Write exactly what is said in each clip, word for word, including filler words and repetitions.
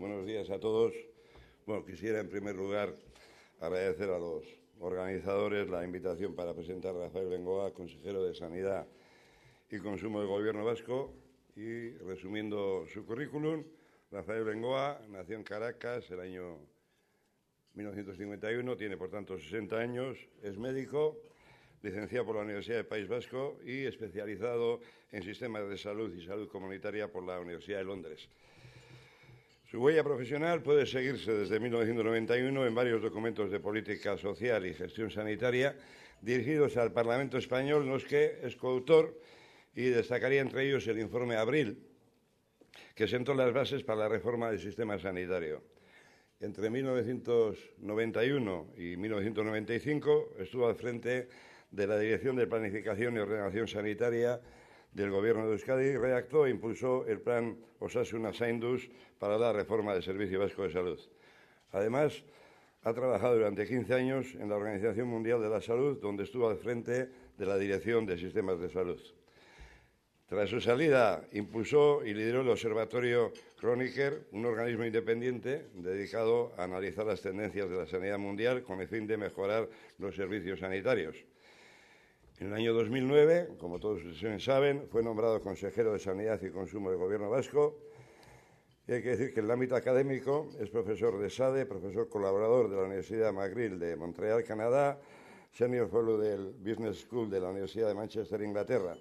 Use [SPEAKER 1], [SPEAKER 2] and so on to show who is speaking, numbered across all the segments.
[SPEAKER 1] buenos días a todos. Bueno, quisiera en primer lugar agradecer a los organizadores la invitación para presentar a Rafael Bengoa, consejero de Sanidad y Consumo del Gobierno Vasco. Y resumiendo su currículum, Rafael Bengoa nació en Caracas el año mil novecientos cincuenta y uno, tiene por tanto sesenta años, es médico, licenciado por la Universidad del País Vasco y especializado en sistemas de salud y salud comunitaria por la Universidad de Londres. Su huella profesional puede seguirse desde mil novecientos noventa y uno en varios documentos de política social y gestión sanitaria dirigidos al Parlamento español, en los que es coautor, y destacaría entre ellos el informe Abril, que sentó las bases para la reforma del sistema sanitario. Entre mil novecientos noventa y uno y mil novecientos noventa y cinco estuvo al frente de la Dirección de Planificación y Ordenación Sanitaria del Gobierno de Euskadi y redactó e impulsó el plan Osasuna Zainduz para la reforma del Servicio Vasco de Salud. Además, ha trabajado durante quince años en la Organización Mundial de la Salud, donde estuvo al frente de la Dirección de Sistemas de Salud. Tras su salida, impulsó y lideró el Observatorio Kronecker, un organismo independiente dedicado a analizar las tendencias de la sanidad mundial con el fin de mejorar los servicios sanitarios. En el año dos mil nueve, como todos ustedes saben, fue nombrado consejero de Sanidad y Consumo del Gobierno Vasco. Y hay que decir que en el ámbito académico es profesor de S A D E, profesor colaborador de la Universidad McGill de Montreal, Canadá, senior fellow del Business School de la Universidad de Manchester, Inglaterra.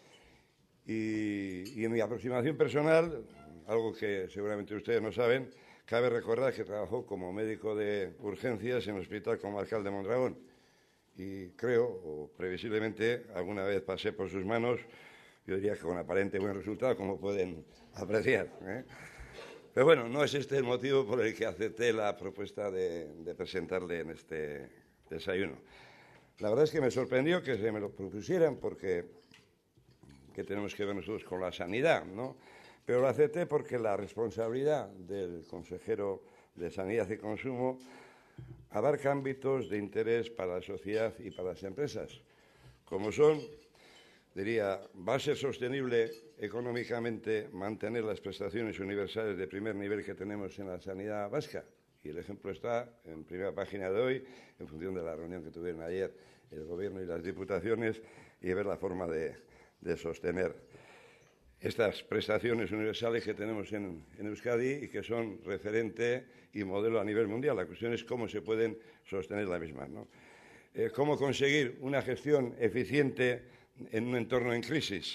[SPEAKER 1] Y, y en mi aproximación personal, algo que seguramente ustedes no saben, cabe recordar que trabajó como médico de urgencias en el Hospital Comarcal de Mondragón. Y creo, o previsiblemente, alguna vez pasé por sus manos, yo diría que con aparente buen resultado, como pueden apreciar, ¿eh? Pero bueno, no es este el motivo por el que acepté la propuesta de, de presentarle en este desayuno. La verdad es que me sorprendió que se me lo propusieran, porque ¿qué tenemos que ver nosotros con la sanidad, no? Pero lo acepté porque la responsabilidad del consejero de Sanidad y Consumo abarca ámbitos de interés para la sociedad y para las empresas, como son, diría, va a ser sostenible económicamente mantener las prestaciones universales de primer nivel que tenemos en la sanidad vasca. Y el ejemplo está en primera página de hoy, en función de la reunión que tuvieron ayer el Gobierno y las Diputaciones, y ver la forma de, de sostener estas prestaciones universales que tenemos en, en Euskadi y que son referente y modelo a nivel mundial. La cuestión es cómo se pueden sostener las mismas, ¿no? Eh, cómo conseguir una gestión eficiente en un entorno en crisis.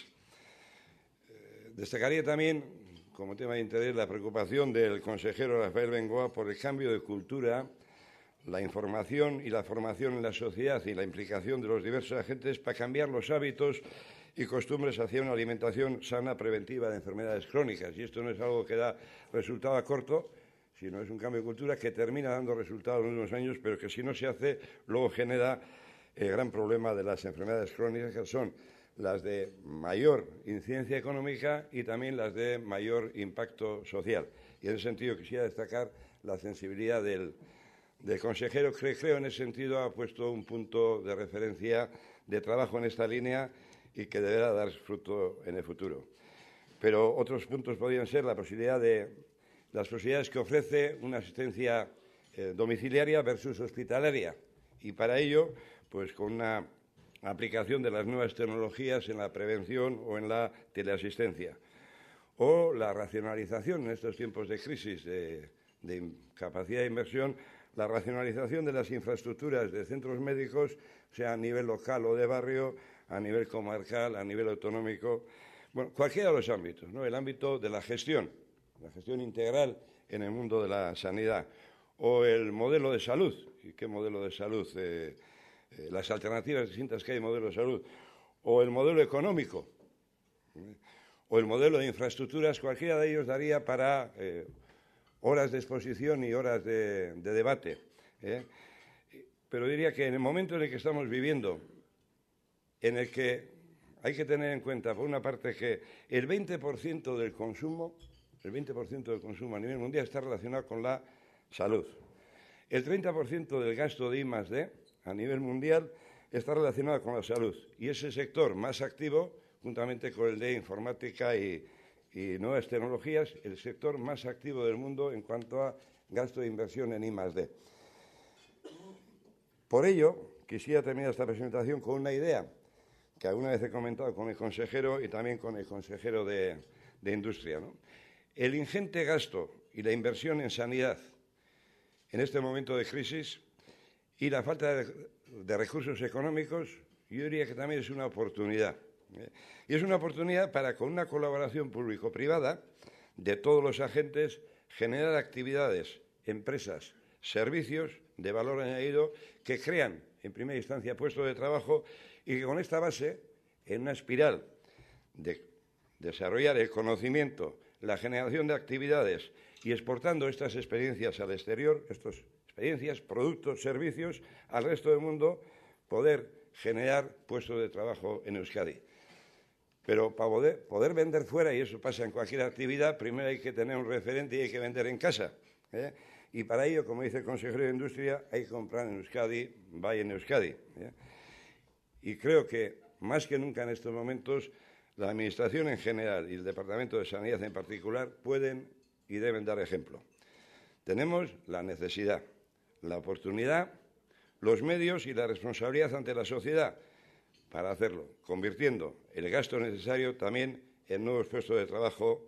[SPEAKER 1] Eh, destacaría también, como tema de interés, la preocupación del consejero Rafael Bengoa por el cambio de cultura, la información y la formación en la sociedad y la implicación de los diversos agentes para cambiar los hábitos y costumbres hacia una alimentación sana, preventiva de enfermedades crónicas. Y esto no es algo que da resultado a corto, sino es un cambio de cultura que termina dando resultados en unos años, pero que si no se hace, luego genera el gran problema de las enfermedades crónicas, que son las de mayor incidencia económica y también las de mayor impacto social. Y en ese sentido quisiera destacar la sensibilidad del, del consejero, que creo en ese sentido ha puesto un punto de referencia de trabajo en esta línea y que deberá dar fruto en el futuro. Pero otros puntos podrían ser la posibilidad de las posibilidades que ofrece una asistencia eh, domiciliaria versus hospitalaria, y para ello, pues con una aplicación de las nuevas tecnologías en la prevención o en la teleasistencia, o la racionalización en estos tiempos de crisis de, de incapacidad de inversión, la racionalización de las infraestructuras de centros médicos, sea a nivel local o de barrio, a nivel comarcal, a nivel autonómico, bueno, cualquiera de los ámbitos, ¿no? El ámbito de la gestión, la gestión integral en el mundo de la sanidad, o el modelo de salud. ¿Y qué modelo de salud? Eh, eh, las alternativas distintas que hay en modelo de salud, o el modelo económico, ¿eh? O el modelo de infraestructuras. Cualquiera de ellos daría para eh, horas de exposición y horas de, de debate, ¿eh? Pero diría que en el momento en el que estamos viviendo, en el que hay que tener en cuenta, por una parte, que el veinte por ciento del consumo, el veinte por ciento del consumo a nivel mundial está relacionado con la salud. El treinta por ciento del gasto de I más D a nivel mundial está relacionado con la salud. Y ese sector más activo, juntamente con el de informática y, y nuevas tecnologías, el sector más activo del mundo en cuanto a gasto de inversión en I más D. Por ello, quisiera terminar esta presentación con una idea que alguna vez he comentado con el consejero y también con el consejero de, de Industria, ¿no? El ingente gasto y la inversión en sanidad en este momento de crisis y la falta de, de recursos económicos, yo diría que también es una oportunidad. ¿eh? Y es una oportunidad para, con una colaboración público-privada de todos los agentes, generar actividades, empresas, servicios de valor añadido que crean, en primera instancia, puestos de trabajo y que con esta base, en una espiral de desarrollar el conocimiento, la generación de actividades y exportando estas experiencias al exterior, estas experiencias, productos, servicios, al resto del mundo, poder generar puestos de trabajo en Euskadi. Pero para poder, poder vender fuera, y eso pasa en cualquier actividad, primero hay que tener un referente y hay que vender en casa. ¿eh? Y para ello, como dice el consejero de Industria, hay que comprar en Euskadi, vaya en Euskadi. ¿eh? Y creo que, más que nunca en estos momentos, la Administración en general y el Departamento de Sanidad en particular pueden y deben dar ejemplo. Tenemos la necesidad, la oportunidad, los medios y la responsabilidad ante la sociedad para hacerlo, convirtiendo el gasto necesario también en nuevos puestos de trabajo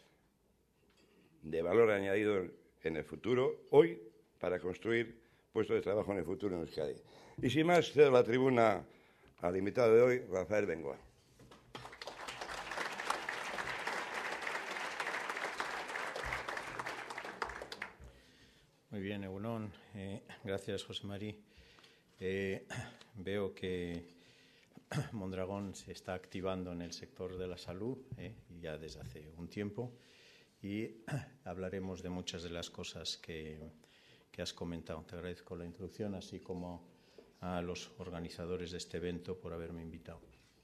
[SPEAKER 1] de valor añadido en el futuro, hoy, para construir puestos de trabajo en el futuro en Euskadi. Y sin más, cedo la tribuna al invitado de hoy, Rafael Bengoa.
[SPEAKER 2] Muy bien, Egunon. Eh, gracias, José Mari. Eh, veo que Mondragón se está activando en el sector de la salud eh, ya desde hace un tiempo y hablaremos de muchas de las cosas que, que has comentado. Te agradezco la introducción, así como a los organizadores de este evento por haberme invitado.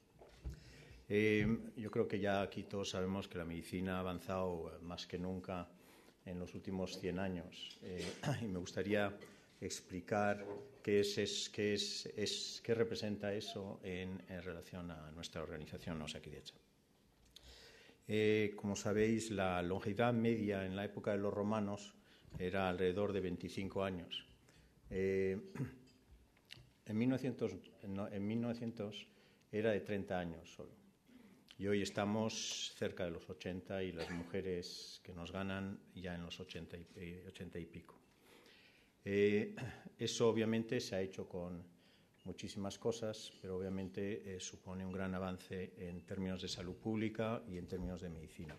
[SPEAKER 2] Eh, yo creo que ya aquí todos sabemos que la medicina ha avanzado más que nunca en los últimos cien años eh, y me gustaría explicar qué es, es, qué es, es qué representa eso en, en relación a nuestra organización Osakidetza. Eh, como sabéis, la longevidad media en la época de los romanos era alrededor de veinticinco años. Eh, en, mil novecientos, no, en mil novecientos era de treinta años solo. Y hoy estamos cerca de los ochenta y las mujeres que nos ganan ya en los ochenta y, eh, ochenta y pico. Eh, eso obviamente se ha hecho con muchísimas cosas, pero obviamente eh, supone un gran avance en términos de salud pública y en términos de medicina.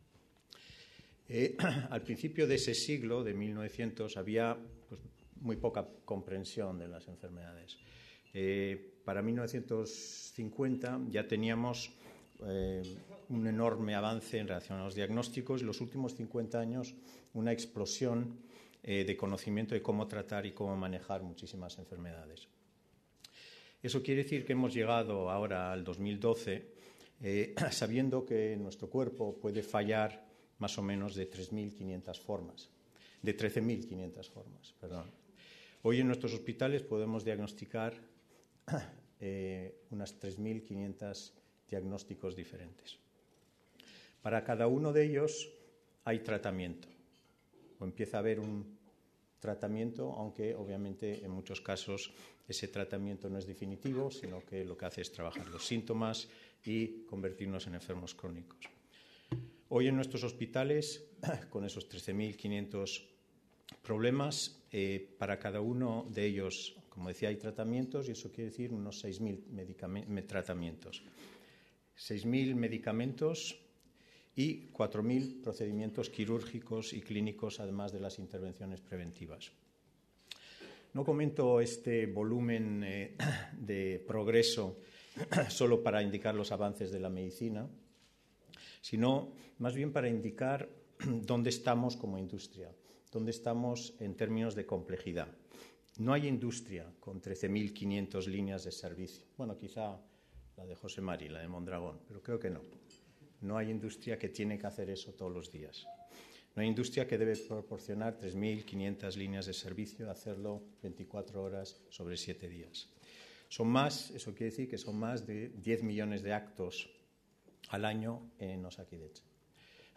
[SPEAKER 2] Eh, al principio de ese siglo, de mil novecientos, había pues, muy poca comprensión de las enfermedades. Eh, para mil novecientos cincuenta ya teníamos eh, un enorme avance en relación a los diagnósticos y los últimos cincuenta años una explosión eh, de conocimiento de cómo tratar y cómo manejar muchísimas enfermedades. Eso quiere decir que hemos llegado ahora al dos mil doce eh, sabiendo que nuestro cuerpo puede fallar más o menos de tres mil quinientas formas, de trece mil quinientas formas, perdón. Hoy en nuestros hospitales podemos diagnosticar eh, unas tres mil quinientos diagnósticos diferentes. Para cada uno de ellos hay tratamiento, o empieza a haber un tratamiento, aunque obviamente en muchos casos ese tratamiento no es definitivo, sino que lo que hace es trabajar los síntomas y convertirnos en enfermos crónicos. Hoy en nuestros hospitales, con esos trece mil quinientos problemas, eh, para cada uno de ellos, como decía, hay tratamientos y eso quiere decir unos seis mil tratamientos. seis mil medicamentos y cuatro mil procedimientos quirúrgicos y clínicos, además de las intervenciones preventivas. No comento este volumen eh, de progreso solo para indicar los avances de la medicina, sino más bien para indicar dónde estamos como industria, dónde estamos en términos de complejidad. No hay industria con trece mil quinientas líneas de servicio. Bueno, quizá la de José Mari, la de Mondragón, pero creo que no. No hay industria que tiene que hacer eso todos los días. No hay industria que debe proporcionar tres mil quinientas líneas de servicio, hacerlo veinticuatro horas sobre siete días. Son más, eso quiere decir que son más de diez millones de actos al año en Osakidetza.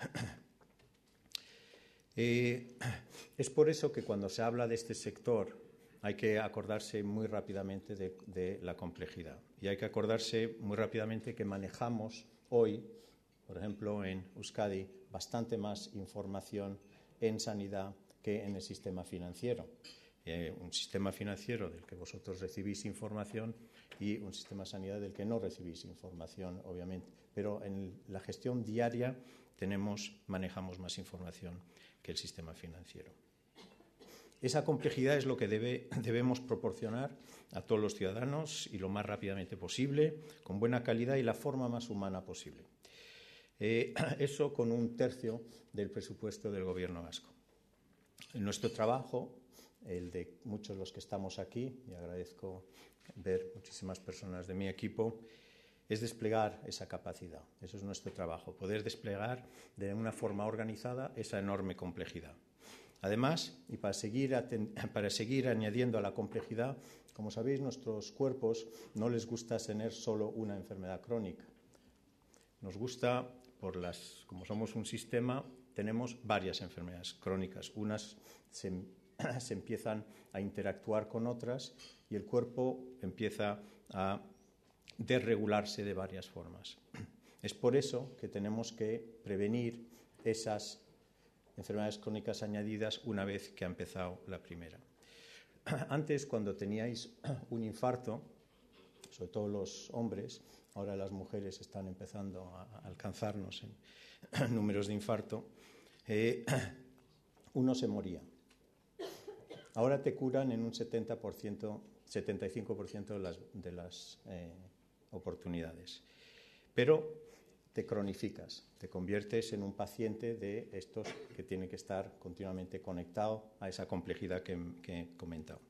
[SPEAKER 2] Eh, es por eso que cuando se habla de este sector hay que acordarse muy rápidamente de, de la complejidad y hay que acordarse muy rápidamente que manejamos hoy, por ejemplo, en Euskadi, bastante más información en sanidad que en el sistema financiero. Eh, un sistema financiero del que vosotros recibís información y un sistema de sanidad del que no recibís información, obviamente. Pero en la gestión diaria tenemos, manejamos más información que el sistema financiero. Esa complejidad es lo que debe, debemos proporcionar a todos los ciudadanos y lo más rápidamente posible, con buena calidad y la forma más humana posible. Eh, eso con un tercio del presupuesto del Gobierno vasco. En nuestro trabajo, el de muchos de los que estamos aquí, y agradezco ver muchísimas personas de mi equipo, es desplegar esa capacidad. Eso es nuestro trabajo, poder desplegar de una forma organizada esa enorme complejidad. Además, y para seguir, para seguir añadiendo a la complejidad, como sabéis, nuestros cuerpos no les gusta tener solo una enfermedad crónica. Nos gusta, por las, como somos un sistema, tenemos varias enfermedades crónicas. Unas se, se empiezan a interactuar con otras y el cuerpo empieza a desregularse de varias formas. Es por eso que tenemos que prevenir esas enfermedades crónicas añadidas una vez que ha empezado la primera. Antes, cuando teníais un infarto, sobre todo los hombres, ahora las mujeres están empezando a alcanzarnos en números de infarto, eh, uno se moría. Ahora te curan en un setenta por ciento, setenta y cinco por ciento de las, de las eh, oportunidades. Pero te cronificas, te conviertes en un paciente de estos que tiene que estar continuamente conectado a esa complejidad que, que he comentado.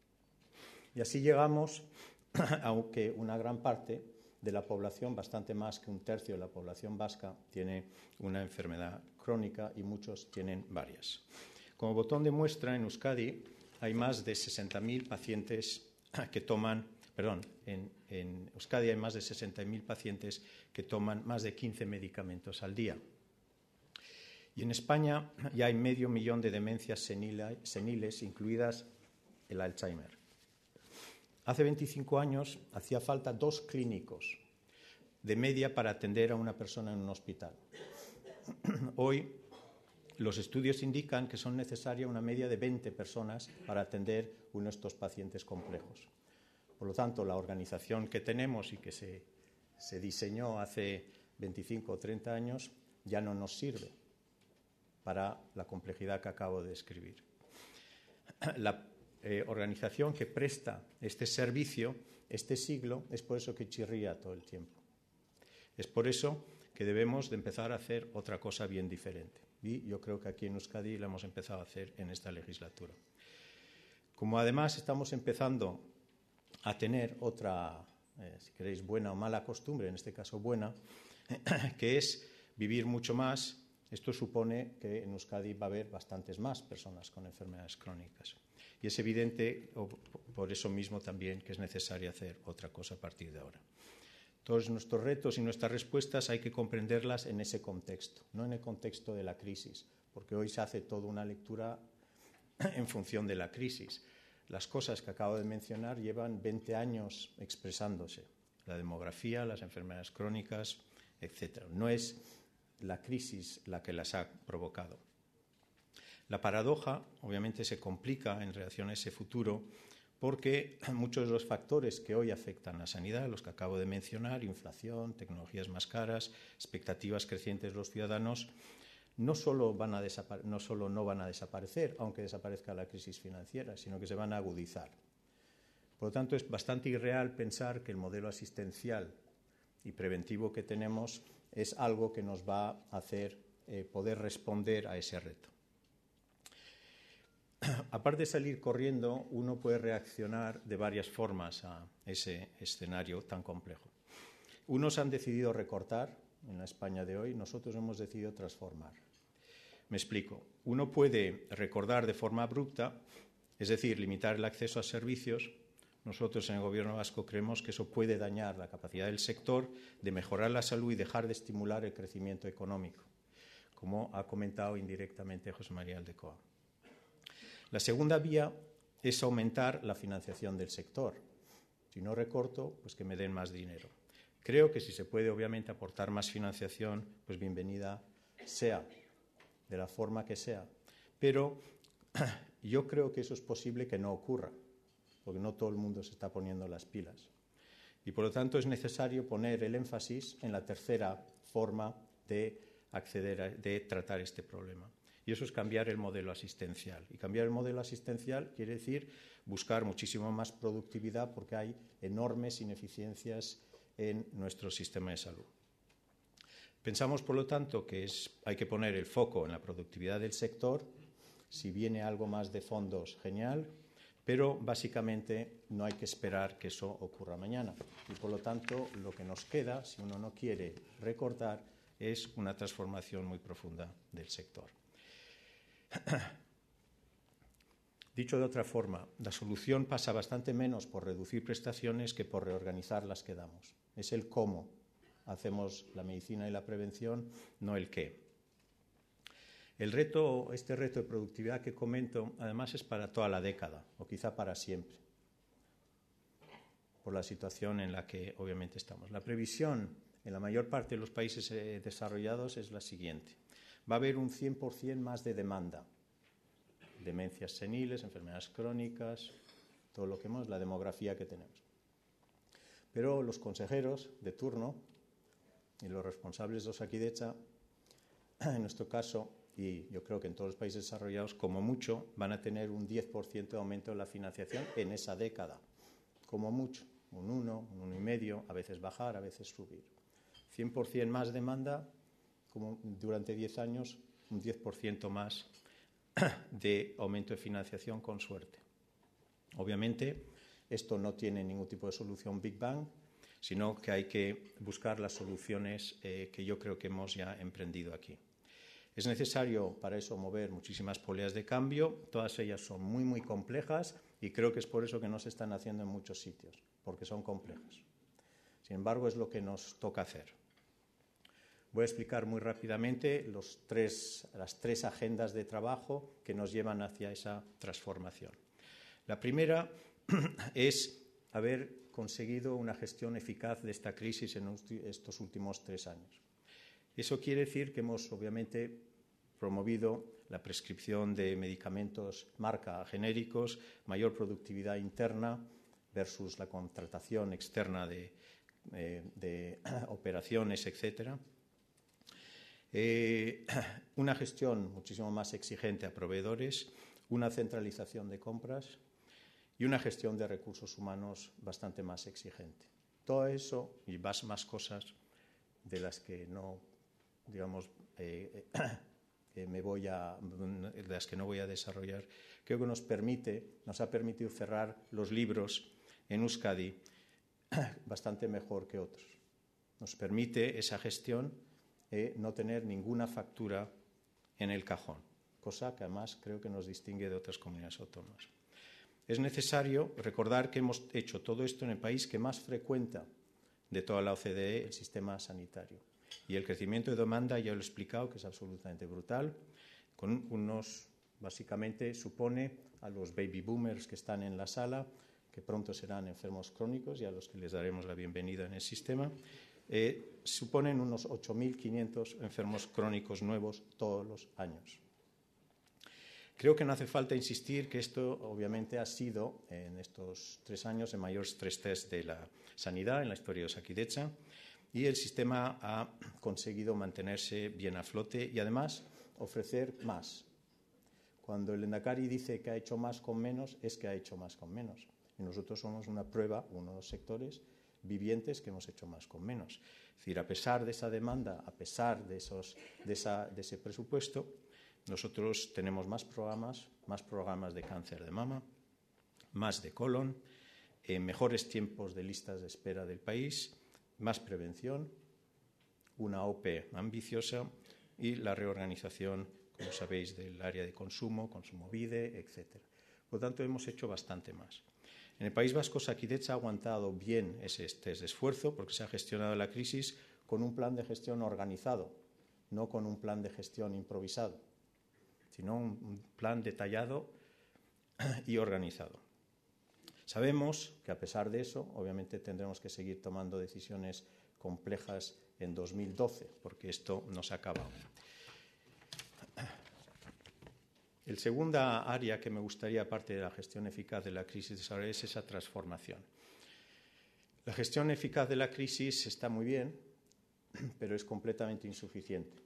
[SPEAKER 2] Y así llegamos, aunque una gran parte de la población, bastante más que un tercio de la población vasca, tiene una enfermedad crónica y muchos tienen varias. Como botón de muestra, en Euskadi hay más de sesenta mil pacientes que toman, perdón, en, en Euskadi hay más de sesenta mil pacientes que toman más de quince medicamentos al día. Y en España ya hay medio millón de demencias senila, seniles, incluidas el Alzheimer. Hace veinticinco años hacía falta dos clínicos de media para atender a una persona en un hospital. Hoy los estudios indican que son necesarias una media de veinte personas para atender uno de estos pacientes complejos. Por lo tanto, la organización que tenemos y que se, se diseñó hace veinticinco o treinta años ya no nos sirve para la complejidad que acabo de describir. La eh, organización que presta este servicio, este siglo, es por eso que chirría todo el tiempo. Es por eso que debemos de empezar a hacer otra cosa bien diferente. Y yo creo que aquí en Euskadi lo hemos empezado a hacer en esta legislatura. Como además estamos empezando a tener otra, eh, si queréis, buena o mala costumbre, en este caso buena, que es vivir mucho más. Esto supone que en Euskadi va a haber bastantes más personas con enfermedades crónicas. Y es evidente, o por eso mismo también, que es necesario hacer otra cosa a partir de ahora. Todos nuestros retos y nuestras respuestas hay que comprenderlas en ese contexto, no en el contexto de la crisis, porque hoy se hace toda una lectura en función de la crisis. Las cosas que acabo de mencionar llevan veinte años expresándose, la demografía, las enfermedades crónicas, etcétera. No es la crisis la que las ha provocado. La paradoja, obviamente, se complica en relación a ese futuro porque muchos de los factores que hoy afectan a la sanidad, los que acabo de mencionar, inflación, tecnologías más caras, expectativas crecientes de los ciudadanos, no solo, van a desapare- no solo no van a desaparecer, aunque desaparezca la crisis financiera, sino que se van a agudizar. Por lo tanto, es bastante irreal pensar que el modelo asistencial y preventivo que tenemos es algo que nos va a hacer eh, poder responder a ese reto. Aparte de salir corriendo, uno puede reaccionar de varias formas a ese escenario tan complejo. Unos han decidido recortar en la España de hoy, nosotros hemos decidido transformar. Me explico. Uno puede recortar de forma abrupta, es decir, limitar el acceso a servicios. Nosotros en el Gobierno vasco creemos que eso puede dañar la capacidad del sector de mejorar la salud y dejar de estimular el crecimiento económico. como ha comentado indirectamente José María Aldecoa. La segunda vía es aumentar la financiación del sector. Si no recorto, pues que me den más dinero. Creo que si se puede, obviamente, aportar más financiación, pues bienvenida sea, de la forma que sea. Pero yo creo que eso es posible que no ocurra, porque no todo el mundo se está poniendo las pilas. Y, por lo tanto, es necesario poner el énfasis en la tercera forma de acceder a, de tratar este problema. Y eso es cambiar el modelo asistencial. Y cambiar el modelo asistencial quiere decir buscar muchísimo más productividad, porque hay enormes ineficiencias en nuestro sistema de salud. Pensamos, por lo tanto, que es, hay que poner el foco en la productividad del sector. Si viene algo más de fondos, genial, pero básicamente no hay que esperar que eso ocurra mañana. Y, por lo tanto, lo que nos queda, si uno no quiere recortar, es una transformación muy profunda del sector. Dicho de otra forma, la solución pasa bastante menos por reducir prestaciones que por reorganizar las que damos. Es el cómo hacemos la medicina y la prevención, no el qué. El reto, este reto de productividad que comento, además es para toda la década, o quizá para siempre, por la situación en la que obviamente estamos. La previsión en la mayor parte de los países eh, desarrollados es la siguiente. Va a haber un cien por cien más de demanda. Demencias seniles, enfermedades crónicas, todo lo que hemos, la demografía que tenemos. Pero los consejeros de turno y los responsables de Osakidetza, en nuestro caso, y yo creo que en todos los países desarrollados, como mucho, van a tener un diez por ciento de aumento de la financiación en esa década. Como mucho, un uno, un uno y medio, a veces bajar, a veces subir. cien por cien más demanda, como durante diez años, un diez por ciento más de aumento de financiación con suerte. Obviamente, esto no tiene ningún tipo de solución Big Bang, sino que hay que buscar las soluciones eh, que yo creo que hemos ya emprendido aquí. Es necesario para eso mover muchísimas poleas de cambio, todas ellas son muy, muy complejas y creo que es por eso que no se están haciendo en muchos sitios, porque son complejas. Sin embargo, es lo que nos toca hacer. Voy a explicar muy rápidamente los tres, las tres agendas de trabajo que nos llevan hacia esa transformación. La primera es haber conseguido una gestión eficaz de esta crisis en estos últimos tres años. Eso quiere decir que hemos, obviamente, promovido la prescripción de medicamentos marca genéricos, mayor productividad interna versus la contratación externa de, eh, de operaciones, etcétera. Eh, una gestión muchísimo más exigente a proveedores, una centralización de compras y una gestión de recursos humanos bastante más exigente. Todo eso y más, más cosas de las que no, digamos, eh, eh, me voy a, de las que no voy a desarrollar, creo que nos permite, nos ha permitido cerrar los libros en Euskadi bastante mejor que otros. Nos permite esa gestión eh, no tener ninguna factura en el cajón, cosa que además creo que nos distingue de otras comunidades autónomas. Es necesario recordar que hemos hecho todo esto en el país que más frecuenta de toda la O C D E el sistema sanitario. Y el crecimiento de demanda, ya lo he explicado, que es absolutamente brutal, con unos, básicamente, supone a los baby boomers que están en la sala, que pronto serán enfermos crónicos y a los que les daremos la bienvenida en el sistema, eh, suponen unos ocho mil quinientos enfermos crónicos nuevos todos los años. Creo que no hace falta insistir que esto, obviamente, ha sido, en estos tres años, el mayor stress test de la sanidad en la historia de Osakidetza, y el sistema ha conseguido mantenerse bien a flote y, además, ofrecer más. Cuando el Lehendakari dice que ha hecho más con menos, es que ha hecho más con menos. Y nosotros somos una prueba, uno de los sectores vivientes que hemos hecho más con menos. Es decir, a pesar de esa demanda, a pesar de, esos, de, esa, de ese presupuesto, nosotros tenemos más programas, más programas de cáncer de mama, más de colon, eh, mejores tiempos de listas de espera del país, más prevención, una O P E ambiciosa y la reorganización, como sabéis, del área de consumo, Kontsumobide, etcétera. Por lo tanto, hemos hecho bastante más. En el País Vasco, Osakidetza ha aguantado bien ese test de esfuerzo porque se ha gestionado la crisis con un plan de gestión organizado. no con un plan de gestión improvisado, sino un, un plan detallado y organizado. Sabemos que, a pesar de eso, obviamente tendremos que seguir tomando decisiones complejas en dos mil doce, porque esto no se acaba. El segunda área que me gustaría, aparte de la gestión eficaz de la crisis, desarrollar es esa transformación. La gestión eficaz de la crisis está muy bien, pero es completamente insuficiente.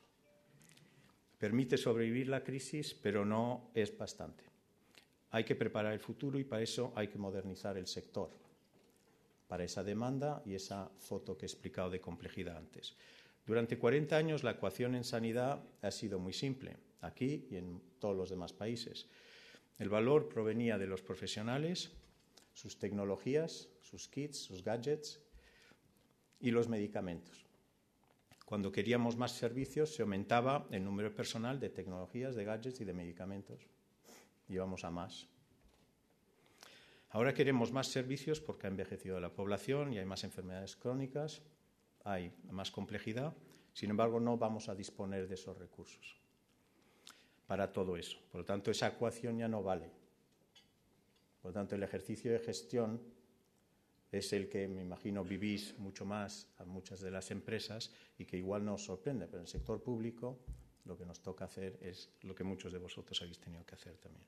[SPEAKER 2] Permite sobrevivir la crisis, pero no es bastante. Hay que preparar el futuro y para eso hay que modernizar el sector, para esa demanda y esa foto que he explicado de complejidad antes. Durante cuarenta años la ecuación en sanidad ha sido muy simple, aquí y en todos los demás países. El valor provenía de los profesionales, sus tecnologías, sus kits, sus gadgets y los medicamentos. Cuando queríamos más servicios se aumentaba el número personal de tecnologías, de gadgets y de medicamentos. Íbamos a más. Ahora queremos más servicios porque ha envejecido la población y hay más enfermedades crónicas, hay más complejidad. Sin embargo, no vamos a disponer de esos recursos para todo eso. Por lo tanto, esa ecuación ya no vale. Por lo tanto, el ejercicio de gestión es el que, me imagino, vivís mucho más a muchas de las empresas y que igual no os sorprende, pero en el sector público lo que nos toca hacer es lo que muchos de vosotros habéis tenido que hacer también.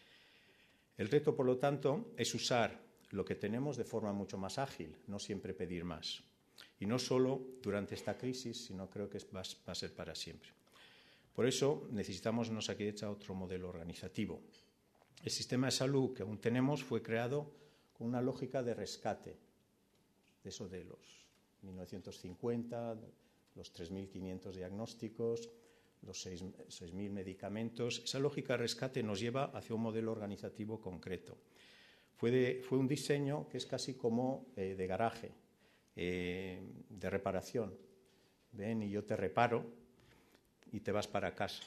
[SPEAKER 2] El reto, por lo tanto, es usar lo que tenemos de forma mucho más ágil, no siempre pedir más. Y no solo durante esta crisis, sino creo que va a ser para siempre. Por eso necesitamos en Osakidetza otro modelo organizativo. El sistema de salud que aún tenemos fue creado con una lógica de rescate, de eso de los mil novecientos cincuenta, los tres mil quinientos diagnósticos, los seis mil medicamentos. Esa lógica de rescate nos lleva hacia un modelo organizativo concreto. Fue, de, fue un diseño que es casi como eh, de garaje, eh, de reparación. Ven y yo te reparo y te vas para casa.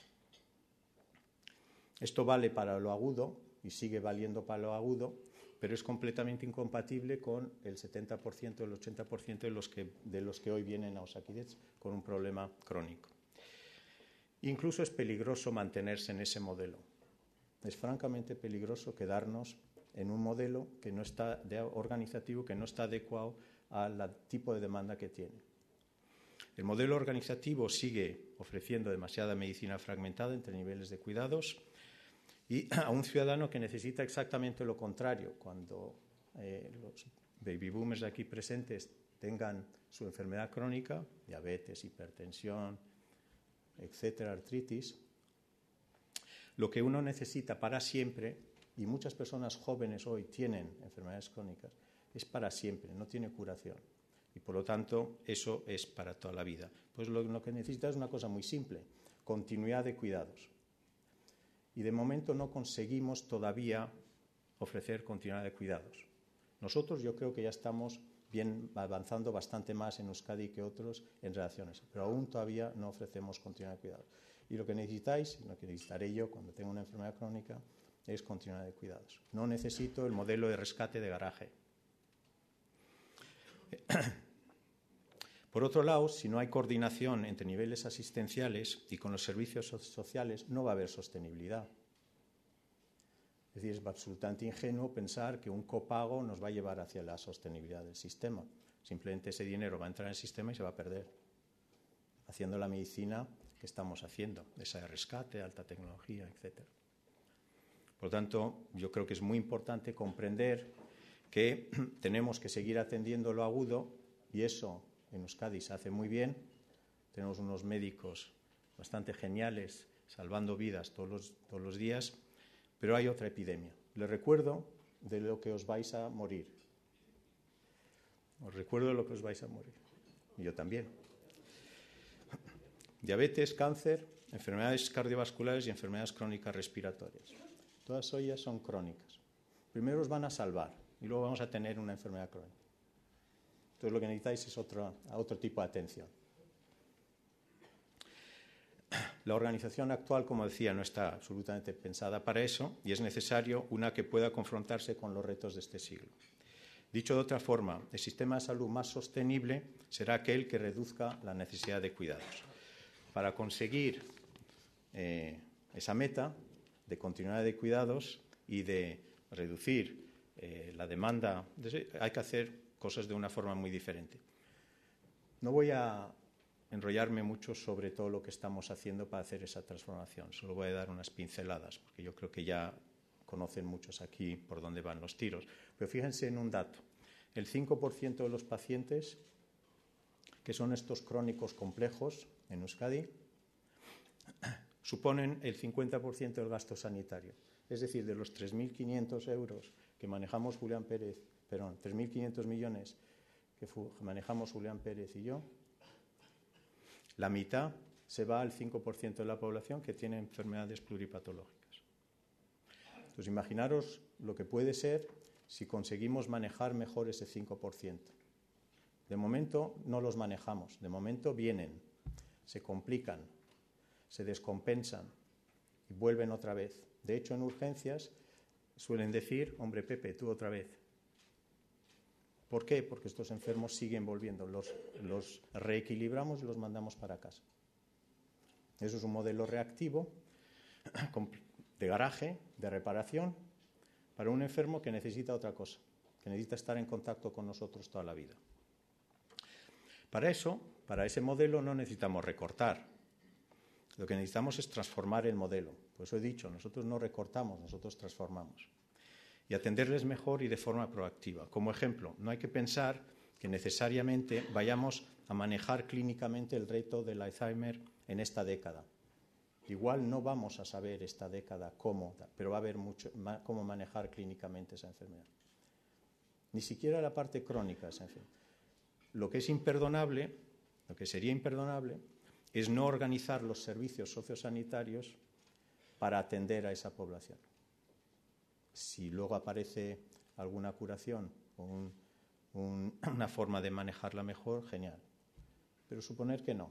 [SPEAKER 2] Esto vale para lo agudo y sigue valiendo para lo agudo, pero es completamente incompatible con el setenta por ciento, el ochenta por ciento de los que, de los que hoy vienen a Osakidetza con un problema crónico. Incluso es peligroso mantenerse en ese modelo. Es francamente peligroso quedarnos en un modelo que no está de organizativo, que no está adecuado al tipo de demanda que tiene. El modelo organizativo sigue ofreciendo demasiada medicina fragmentada entre niveles de cuidados y a un ciudadano que necesita exactamente lo contrario. Cuando eh, los baby boomers aquí presentes tengan su enfermedad crónica, diabetes, hipertensión, etcétera, artritis, lo que uno necesita para siempre, y muchas personas jóvenes hoy tienen enfermedades crónicas, es para siempre, no tiene curación. Y por lo tanto, eso es para toda la vida. Pues lo, lo que necesita es una cosa muy simple, continuidad de cuidados. Y de momento no conseguimos todavía ofrecer continuidad de cuidados. Nosotros yo creo que ya estamos bien avanzando bastante más en Euskadi que otros en relaciones, pero aún todavía no ofrecemos continuidad de cuidados. Y lo que necesitáis, lo que necesitaré yo cuando tenga una enfermedad crónica, es continuidad de cuidados. No necesito el modelo de rescate de garaje. Por otro lado, si no hay coordinación entre niveles asistenciales y con los servicios sociales, no va a haber sostenibilidad. Es decir, es absolutamente ingenuo pensar que un copago nos va a llevar hacia la sostenibilidad del sistema. Simplemente ese dinero va a entrar en el sistema y se va a perder, haciendo la medicina que estamos haciendo, esa de rescate, alta tecnología, etcétera. Por lo tanto, yo creo que es muy importante comprender que tenemos que seguir atendiendo lo agudo y eso en Euskadi se hace muy bien. Tenemos unos médicos bastante geniales salvando vidas todos los, todos los días, pero hay otra epidemia. Les recuerdo de lo que os vais a morir. Os recuerdo de lo que os vais a morir. Y yo también. Diabetes, cáncer, enfermedades cardiovasculares y enfermedades crónicas respiratorias. Todas ellas son crónicas. Primero os van a salvar y luego vamos a tener una enfermedad crónica. Entonces lo que necesitáis es otro, otro tipo de atención. La organización actual, como decía, no está absolutamente pensada para eso y es necesario una que pueda confrontarse con los retos de este siglo. Dicho de otra forma, el sistema de salud más sostenible será aquel que reduzca la necesidad de cuidados. para conseguir eh, esa meta de continuidad de cuidados y de reducir eh, la demanda, hay que hacer cosas de una forma muy diferente. No voy a enrollarme mucho sobre todo lo que estamos haciendo para hacer esa transformación. Solo voy a dar unas pinceladas, porque yo creo que ya conocen muchos aquí por dónde van los tiros. Pero fíjense en un dato. El cinco por ciento de los pacientes que son estos crónicos complejos en Euskadi suponen el cincuenta por ciento del gasto sanitario. Es decir, de los tres mil quinientos euros que manejamos Julián Pérez, perdón, tres mil quinientos millones que manejamos Julián Pérez y yo, la mitad se va al cinco por ciento de la población que tiene enfermedades pluripatológicas. Entonces, imaginaros lo que puede ser si conseguimos manejar mejor ese cinco por ciento. De momento no los manejamos, de momento vienen, se complican, se descompensan y vuelven otra vez. De hecho, en urgencias suelen decir, hombre, Pepe, tú otra vez. ¿Por qué? Porque estos enfermos siguen volviendo, los, los reequilibramos y los mandamos para casa. Eso es un modelo reactivo, de garaje, de reparación, para un enfermo que necesita otra cosa, que necesita estar en contacto con nosotros toda la vida. Para eso, para ese modelo no necesitamos recortar. Lo que necesitamos es transformar el modelo. Por eso he dicho, nosotros no recortamos, nosotros transformamos. Y atenderles mejor y de forma proactiva. Como ejemplo, no hay que pensar que necesariamente vayamos a manejar clínicamente el reto del Alzheimer en esta década. Igual no vamos a saber esta década cómo, pero va a haber mucho, cómo manejar clínicamente esa enfermedad. Ni siquiera la parte crónica de esa enfermedad. Lo que es imperdonable, lo que sería imperdonable, es no organizar los servicios sociosanitarios para atender a esa población. Si luego aparece alguna curación o un, un, una forma de manejarla mejor, genial. Pero suponer que no.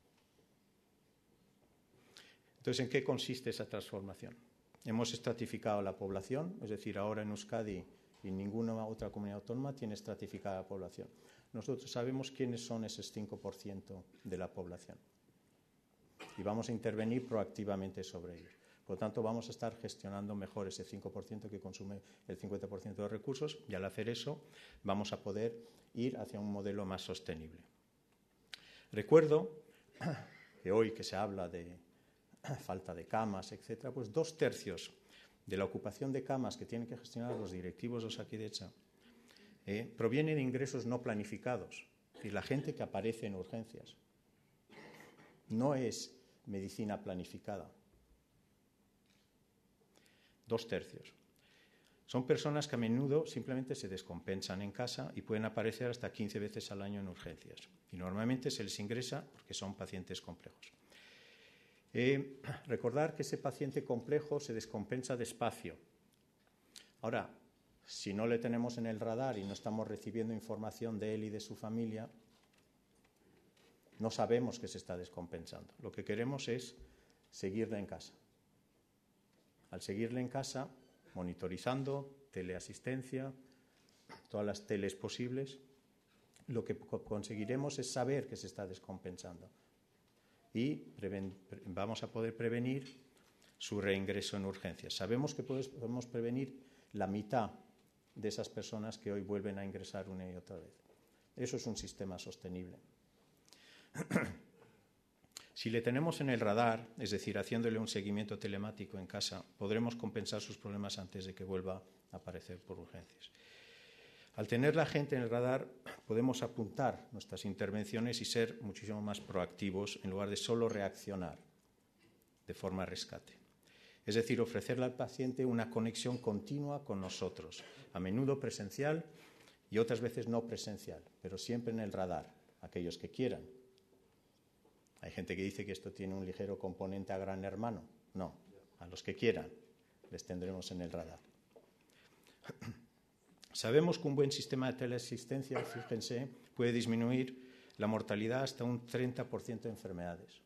[SPEAKER 2] Entonces, ¿en qué consiste esa transformación? Hemos estratificado la población, es decir, ahora en Euskadi y en ninguna otra comunidad autónoma tiene estratificada la población. Nosotros sabemos quiénes son esos cinco por ciento de la población y vamos a intervenir proactivamente sobre ellos. Por lo tanto, vamos a estar gestionando mejor ese cinco por ciento que consume el cincuenta por ciento de los recursos y al hacer eso vamos a poder ir hacia un modelo más sostenible. Recuerdo que hoy que se habla de falta de camas, etcétera, pues dos tercios de la ocupación de camas que tienen que gestionar los directivos de Osakidetza eh, proviene de ingresos no planificados, es decir, la gente que aparece en urgencias. No es medicina planificada. Dos tercios. Son personas que a menudo simplemente se descompensan en casa y pueden aparecer hasta quince veces al año en urgencias. Y normalmente se les ingresa porque son pacientes complejos. Eh, recordar que ese paciente complejo se descompensa despacio. Ahora, si no le tenemos en el radar y no estamos recibiendo información de él y de su familia, no sabemos que se está descompensando. Lo que queremos es seguirle en casa. Al seguirle en casa, monitorizando, teleasistencia, todas las teles posibles, lo que conseguiremos es saber que se está descompensando y vamos a poder prevenir su reingreso en urgencias. Sabemos que podemos prevenir la mitad de esas personas que hoy vuelven a ingresar una y otra vez. Eso es un sistema sostenible. Si le tenemos en el radar, es decir, haciéndole un seguimiento telemático en casa, podremos compensar sus problemas antes de que vuelva a aparecer por urgencias. Al tener la gente en el radar, podemos apuntar nuestras intervenciones y ser muchísimo más proactivos en lugar de solo reaccionar de forma rescate. Es decir, ofrecerle al paciente una conexión continua con nosotros, a menudo presencial y otras veces no presencial, pero siempre en el radar, aquellos que quieran. Hay gente que dice que esto tiene un ligero componente a gran hermano. No, a los que quieran les tendremos en el radar. Sabemos que un buen sistema de teleasistencia, fíjense, puede disminuir la mortalidad hasta un treinta por ciento de enfermedades,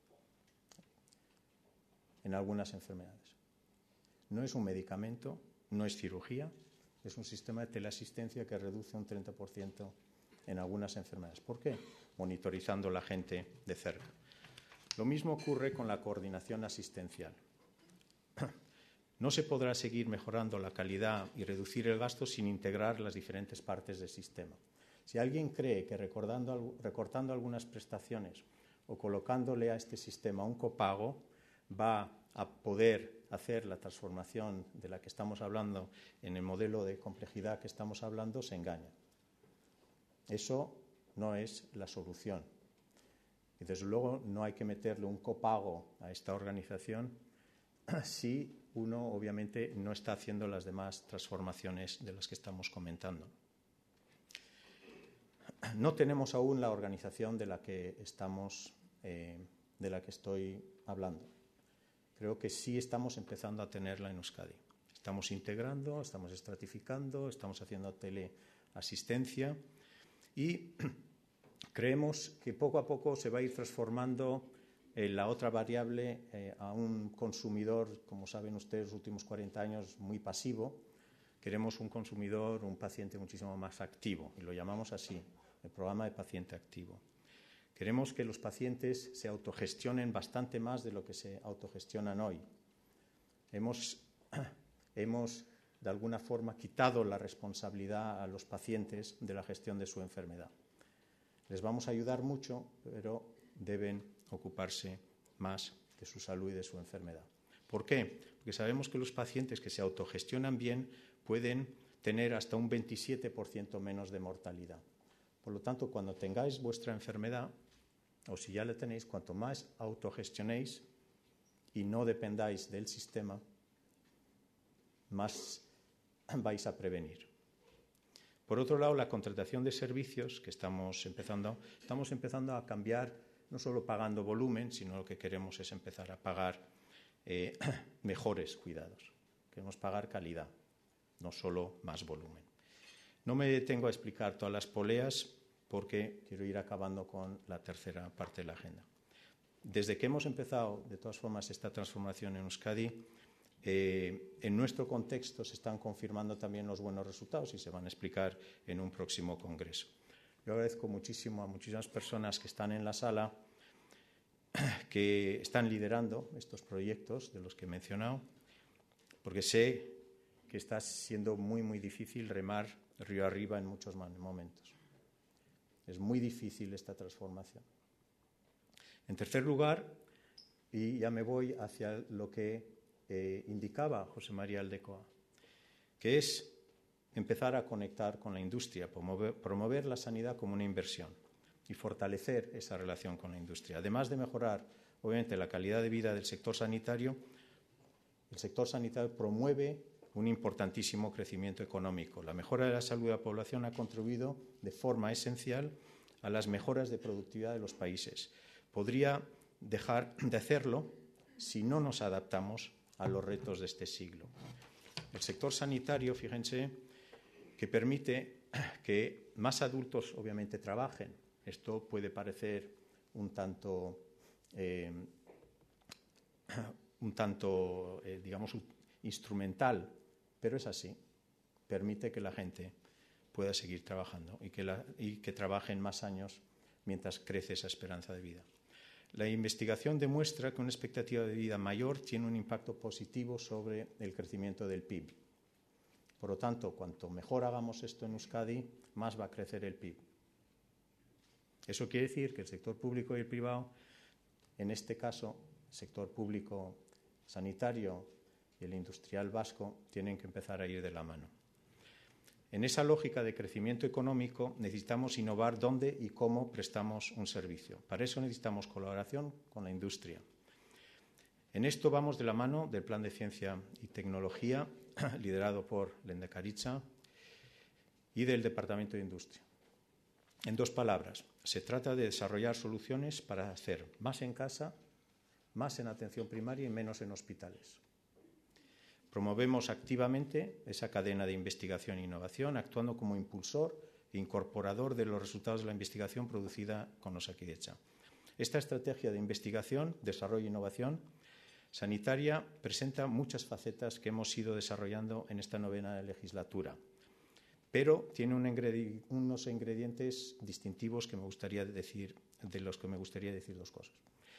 [SPEAKER 2] en algunas enfermedades. No es un medicamento, no es cirugía, es un sistema de teleasistencia que reduce un treinta por ciento en algunas enfermedades. ¿Por qué? Monitorizando la gente de cerca. Lo mismo ocurre con la coordinación asistencial. No se podrá seguir mejorando la calidad y reducir el gasto sin integrar las diferentes partes del sistema. Si alguien cree que recortando, recortando algunas prestaciones o colocándole a este sistema un copago va a poder hacer la transformación de la que estamos hablando en el modelo de complejidad que estamos hablando, se engaña. Eso no es la solución. Y desde luego no hay que meterle un copago a esta organización si uno obviamente no está haciendo las demás transformaciones de las que estamos comentando. No tenemos aún la organización de la que estamos, eh, de la que estoy hablando. Creo que sí estamos empezando a tenerla en Euskadi. Estamos integrando, estamos estratificando, estamos haciendo teleasistencia y creemos que poco a poco se va a ir transformando eh, la otra variable eh, a un consumidor, como saben ustedes, los últimos cuarenta años muy pasivo. Queremos un consumidor, un paciente muchísimo más activo, y lo llamamos así, el programa de paciente activo. Queremos que los pacientes se autogestionen bastante más de lo que se autogestionan hoy. Hemos, hemos, de alguna forma, quitado la responsabilidad a los pacientes de la gestión de su enfermedad. Les vamos a ayudar mucho, pero deben ocuparse más de su salud y de su enfermedad. ¿Por qué? Porque sabemos que los pacientes que se autogestionan bien pueden tener hasta un veintisiete por ciento menos de mortalidad. Por lo tanto, cuando tengáis vuestra enfermedad, o si ya la tenéis, cuanto más autogestionéis y no dependáis del sistema, más vais a prevenir. Por otro lado, la contratación de servicios que estamos empezando, estamos empezando a cambiar, no solo pagando volumen, sino lo que queremos es empezar a pagar eh, mejores cuidados. Queremos pagar calidad, no solo más volumen. No me detengo a explicar todas las poleas porque quiero ir acabando con la tercera parte de la agenda. Desde que hemos empezado, de todas formas, esta transformación en Euskadi, eh, en nuestro contexto se están confirmando también los buenos resultados y se van a explicar en un próximo congreso. Yo agradezco muchísimo a muchísimas personas que están en la sala, que están liderando estos proyectos de los que he mencionado, porque sé que está siendo muy, muy difícil remar río arriba en muchos momentos. Es muy difícil esta transformación. En tercer lugar, y ya me voy hacia lo que eh, indicaba José María Aldecoa, que es empezar a conectar con la industria, promover, promover la sanidad como una inversión y fortalecer esa relación con la industria. Además de mejorar, obviamente, la calidad de vida del sector sanitario, el sector sanitario promueve un importantísimo crecimiento económico. La mejora de la salud de la población ha contribuido de forma esencial a las mejoras de productividad de los países. Podría dejar de hacerlo si no nos adaptamos a los retos de este siglo. El sector sanitario, fíjense, que permite que más adultos obviamente trabajen. Esto puede parecer un tanto, eh, un tanto eh, digamos, instrumental, pero es así. Permite que la gente pueda seguir trabajando y que, la, y que trabajen más años mientras crece esa esperanza de vida. La investigación demuestra que una expectativa de vida mayor tiene un impacto positivo sobre el crecimiento del P I B. Por lo tanto, cuanto mejor hagamos esto en Euskadi, más va a crecer el P I B. Eso quiere decir que el sector público y el privado, en este caso, el sector público sanitario y el industrial vasco, tienen que empezar a ir de la mano. En esa lógica de crecimiento económico necesitamos innovar dónde y cómo prestamos un servicio. Para eso necesitamos colaboración con la industria. En esto vamos de la mano del Plan de Ciencia y Tecnología, liderado por Lehendakaritza, y del Departamento de Industria. En dos palabras, se trata de desarrollar soluciones para hacer más en casa, más en atención primaria y menos en hospitales. Promovemos activamente esa cadena de investigación e innovación, actuando como impulsor e incorporador de los resultados de la investigación producida con Osakidetza. Esta estrategia de investigación, desarrollo e innovación sanitaria presenta muchas facetas que hemos ido desarrollando en esta novena legislatura, pero tiene un ingredi- unos ingredientes distintivos que me gustaría decir, de los que me gustaría decir dos cosas.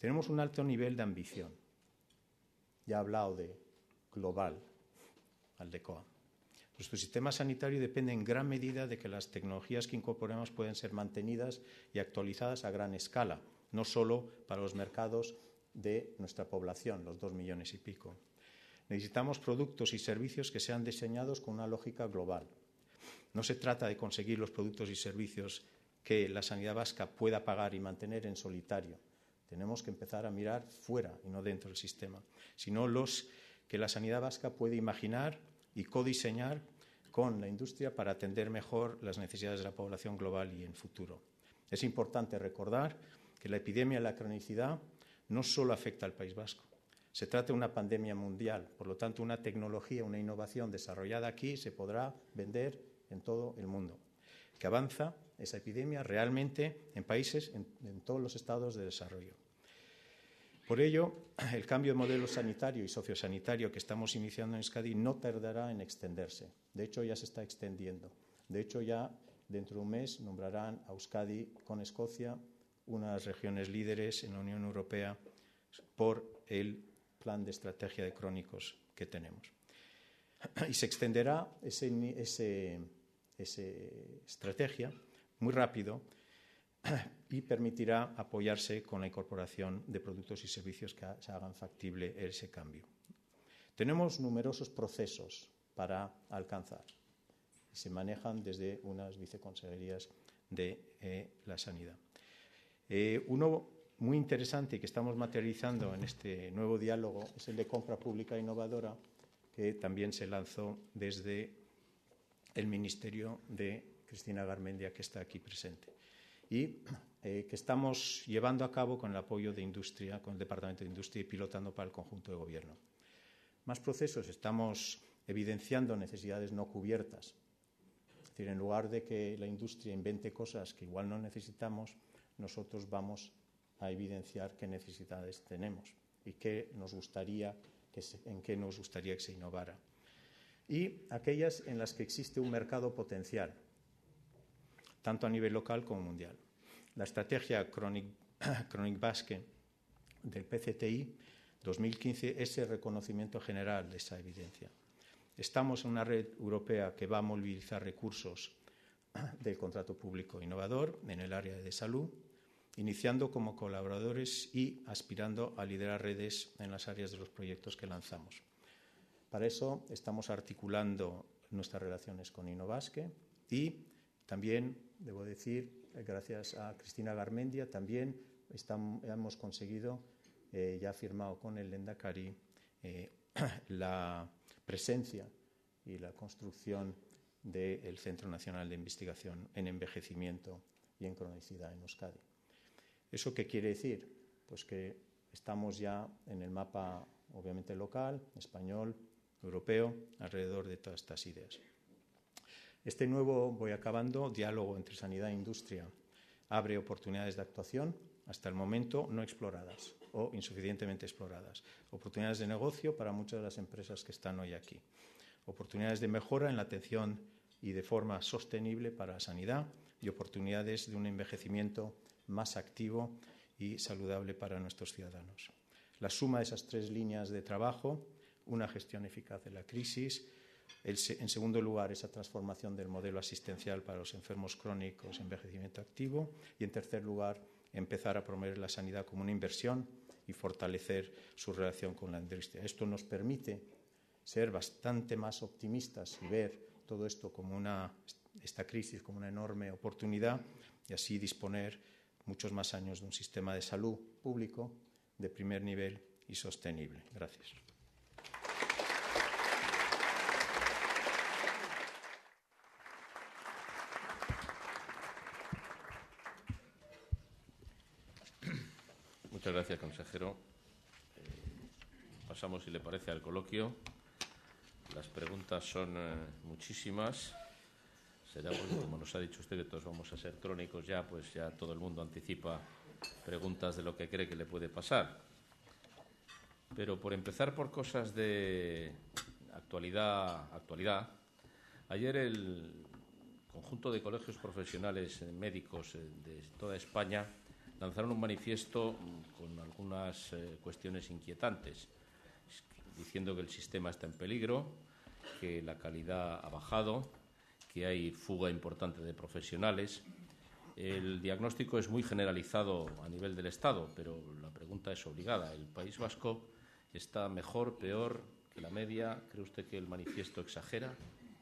[SPEAKER 2] Tenemos un alto nivel de ambición. Ya he hablado de global, Aldecoa. Nuestro sistema sanitario depende en gran medida de que las tecnologías que incorporemos pueden ser mantenidas y actualizadas a gran escala, no solo para los mercados de nuestra población, los dos millones y pico. Necesitamos productos y servicios que sean diseñados con una lógica global. No se trata de conseguir los productos y servicios que la sanidad vasca pueda pagar y mantener en solitario. Tenemos que empezar a mirar fuera y no dentro del sistema, sino los que la sanidad vasca puede imaginar y codiseñar con la industria para atender mejor las necesidades de la población global y en futuro. Es importante recordar que la epidemia de la cronicidad no solo afecta al País Vasco. Se trata de una pandemia mundial, por lo tanto, una tecnología, una innovación desarrollada aquí se podrá vender en todo el mundo. Que avanza esa epidemia realmente en países, en, en todos los estados de desarrollo. Por ello, el cambio de modelo sanitario y sociosanitario que estamos iniciando en Euskadi no tardará en extenderse. De hecho, ya se está extendiendo. De hecho, ya dentro de un mes nombrarán a Euskadi con Escocia unas regiones líderes en la Unión Europea por el plan de estrategia de crónicos que tenemos. Y se extenderá esa ese, ese estrategia muy rápido y permitirá apoyarse con la incorporación de productos y servicios que se hagan factible ese cambio. Tenemos numerosos procesos para alcanzar y se manejan desde unas viceconsejerías de eh, la sanidad. Eh, uno muy interesante que estamos materializando en este nuevo diálogo es el de compra pública innovadora, que también se lanzó desde el Ministerio de Cristina Garmendia, que está aquí presente, y eh, que estamos llevando a cabo con el apoyo de Industria, con el Departamento de Industria y pilotando para el conjunto de Gobierno. Más procesos, estamos evidenciando necesidades no cubiertas. Es decir, en lugar de que la industria invente cosas que igual no necesitamos, nosotros vamos a evidenciar qué necesidades tenemos y qué nos gustaría que se, en qué nos gustaría que se innovara. Y aquellas en las que existe un mercado potencial, tanto a nivel local como mundial. La estrategia Chronic, Chronic Basque del P C T I dos mil quince es el reconocimiento general de esa evidencia. Estamos en una red europea que va a movilizar recursos del contrato público innovador en el área de salud, iniciando como colaboradores y aspirando a liderar redes en las áreas de los proyectos que lanzamos. Para eso estamos articulando nuestras relaciones con Innovasque y también, debo decir, gracias a Cristina Garmendia, también estamos, hemos conseguido, eh, ya firmado con el Lehendakari, eh, la presencia y la construcción del Centro Nacional de Investigación en Envejecimiento y en Cronicidad en Euskadi. ¿Eso qué quiere decir? Pues que estamos ya en el mapa, obviamente local, español, europeo, alrededor de todas estas ideas. Este nuevo, voy acabando, diálogo entre sanidad e industria abre oportunidades de actuación hasta el momento no exploradas o insuficientemente exploradas. Oportunidades de negocio para muchas de las empresas que están hoy aquí. Oportunidades de mejora en la atención y de forma sostenible para la sanidad y oportunidades de un envejecimiento más activo y saludable para nuestros ciudadanos. La suma de esas tres líneas de trabajo, una gestión eficaz de la crisis, el, en segundo lugar, esa transformación del modelo asistencial para los enfermos crónicos, envejecimiento activo, y en tercer lugar, empezar a promover la sanidad como una inversión y fortalecer su relación con la industria. Esto nos permite ser bastante más optimistas y ver todo esto como una, esta crisis como una enorme oportunidad y así disponer muchos más años de un sistema de salud público de primer nivel y sostenible. Gracias.
[SPEAKER 3] Muchas gracias, consejero. Eh, pasamos, si le parece, al coloquio. Las preguntas son eh, muchísimas. Será porque, como nos ha dicho usted, que todos vamos a ser crónicos ya, pues ya todo el mundo anticipa preguntas de lo que cree que le puede pasar. Pero por empezar por cosas de actualidad, actualidad, ayer el conjunto de colegios profesionales médicos de toda España lanzaron un manifiesto con algunas eh, cuestiones inquietantes, diciendo que el sistema está en peligro, que la calidad ha bajado, que hay fuga importante de profesionales. El diagnóstico es muy generalizado a nivel del Estado, pero la pregunta es obligada. ¿El País Vasco está mejor, peor que la media? ¿Cree usted que el manifiesto exagera?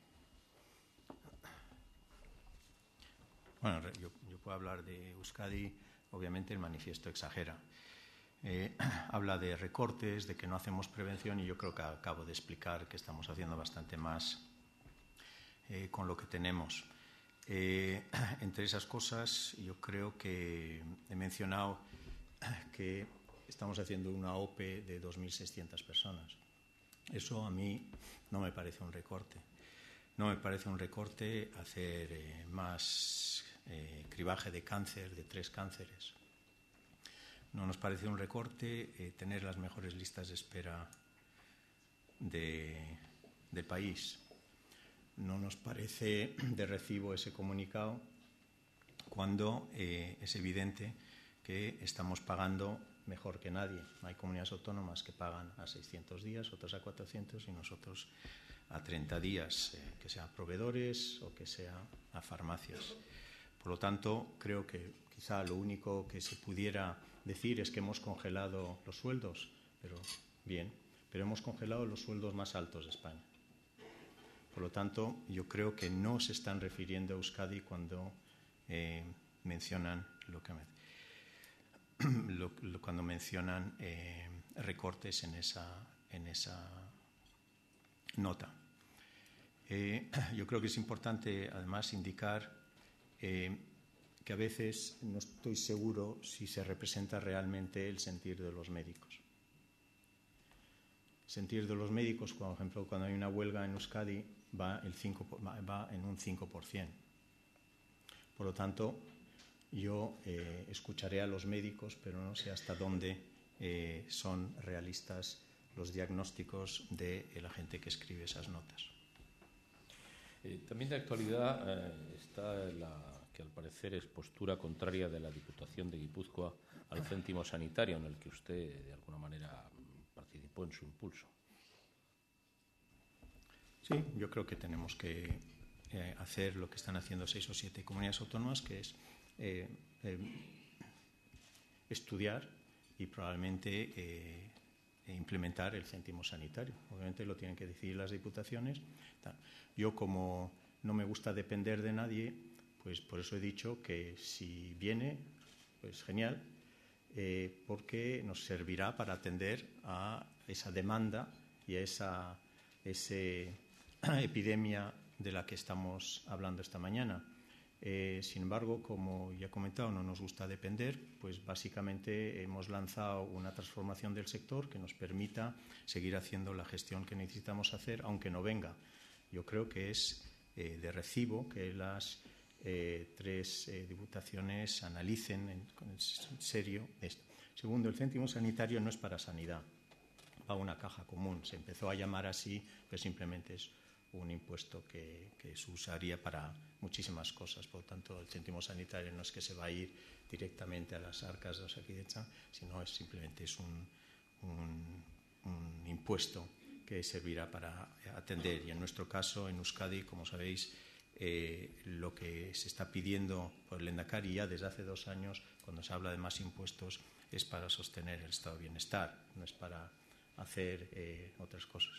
[SPEAKER 2] Bueno, yo, yo puedo hablar de Euskadi. Obviamente el manifiesto exagera. Eh, habla de recortes, de que no hacemos prevención, y yo creo que acabo de explicar que estamos haciendo bastante más eh, con lo que tenemos. Eh, entre esas cosas, yo creo que he mencionado que estamos haciendo una O P E de dos mil seiscientas personas. Eso a mí no me parece un recorte. No me parece un recorte hacer eh, más eh, cribaje de cáncer, de tres cánceres. No nos parece un recorte eh, tener las mejores listas de espera de, del país. No nos parece de recibo ese comunicado cuando eh, es evidente que estamos pagando mejor que nadie. Hay comunidades autónomas que pagan a seiscientos días, otras a cuatrocientos y nosotros a treinta días, eh, que sean proveedores o que sean a farmacias. Por lo tanto, creo que quizá lo único que se pudiera decir es que hemos congelado los sueldos, pero bien, pero hemos congelado los sueldos más altos de España. Por lo tanto, yo creo que no se están refiriendo a Euskadi cuando eh, mencionan lo que me, lo, lo, cuando mencionan eh, recortes en esa, en esa nota. Eh, yo creo que es importante, además, indicar eh, que a veces no estoy seguro si se representa realmente el sentir de los médicos. El sentir de los médicos, por ejemplo, cuando hay una huelga en Euskadi, va, el cinco, va en un cinco por ciento. Por lo tanto, yo eh, escucharé a los médicos, pero no sé hasta dónde eh, son realistas los diagnósticos de la gente que escribe esas notas.
[SPEAKER 3] Eh, también de actualidad eh, está la que al parecer es postura contraria de la Diputación de Guipúzcoa al céntimo sanitario, en el que usted de alguna manera participó en su impulso.
[SPEAKER 2] Sí, yo creo que tenemos que eh, hacer lo que están haciendo seis o siete comunidades autónomas, que es eh, eh, estudiar y probablemente eh, implementar el céntimo sanitario. Obviamente lo tienen que decidir las diputaciones. Yo, como no me gusta depender de nadie, pues por eso he dicho que si viene, pues genial, eh, porque nos servirá para atender a esa demanda y a esa ese epidemia de la que estamos hablando esta mañana. Eh, sin embargo, como ya he comentado, no nos gusta depender, pues básicamente hemos lanzado una transformación del sector que nos permita seguir haciendo la gestión que necesitamos hacer, aunque no venga. Yo creo que es eh, de recibo que las eh, tres eh, diputaciones analicen en, en serio esto. Segundo, el céntimo sanitario no es para sanidad, va a una caja común. Se empezó a llamar así, pero simplemente es un impuesto que, que se usaría para muchísimas cosas. Por lo tanto, el céntimo sanitario no es que se va a ir directamente a las arcas de Osakidetza, sino es simplemente es un, un, un impuesto que servirá para atender. Y en nuestro caso, en Euskadi, como sabéis, eh, lo que se está pidiendo por el Lehendakari ya desde hace dos años, cuando se habla de más impuestos, es para sostener el estado de bienestar, no es para hacer eh, otras cosas.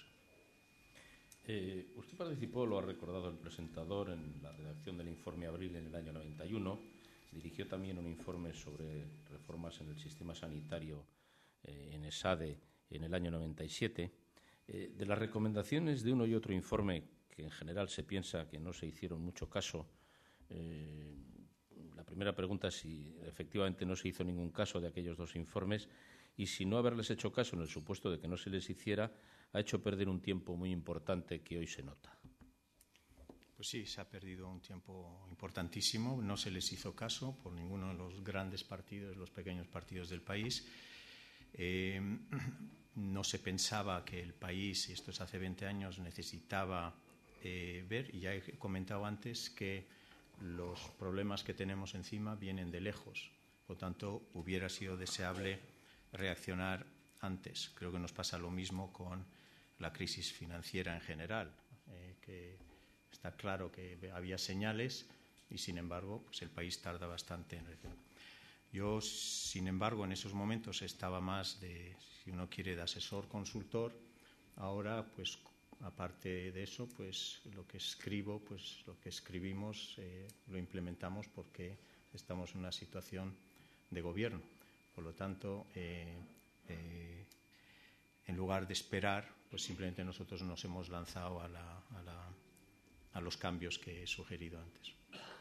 [SPEAKER 3] Eh, usted participó, lo ha recordado el presentador, en la redacción del informe Abril en el año noventa y uno. Dirigió también un informe sobre reformas en el sistema sanitario eh, en ESADE en el año noventa y siete. Eh, de las recomendaciones de uno y otro informe, que en general se piensa que no se hicieron mucho caso, eh, la primera pregunta es si efectivamente no se hizo ningún caso de aquellos dos informes y si no haberles hecho caso en el supuesto de que no se les hiciera ha hecho perder un tiempo muy importante que hoy se nota.
[SPEAKER 2] Pues sí, se ha perdido un tiempo importantísimo. No se les hizo caso por ninguno de los grandes partidos, los pequeños partidos del país. Eh, no se pensaba que el país, y esto es hace veinte años, necesitaba eh, ver, y ya he comentado antes que los problemas que tenemos encima vienen de lejos. Por Por lo tanto, hubiera sido deseable reaccionar antes. Creo que nos pasa lo mismo con la crisis financiera en general, eh, que está claro que había señales y, sin embargo, pues el país tarda bastante en reaccionar. Yo, sin embargo, en esos momentos estaba más de, si uno quiere, de asesor consultor. Ahora, pues, aparte de eso, pues lo que escribo, pues lo que escribimos eh, lo implementamos porque estamos en una situación de gobierno. Por lo tanto, eh, eh, en lugar de esperar, pues simplemente nosotros nos hemos lanzado a, la, a, la, a los cambios que he sugerido antes.